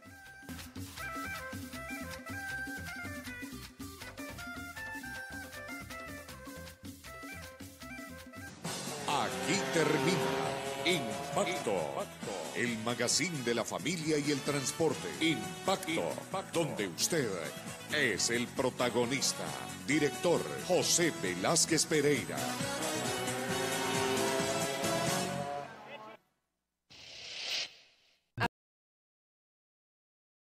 Aquí termina Impacto, el magazine de la familia y el transporte. Impacto, donde usted es el protagonista. Director José Velázquez Pereira.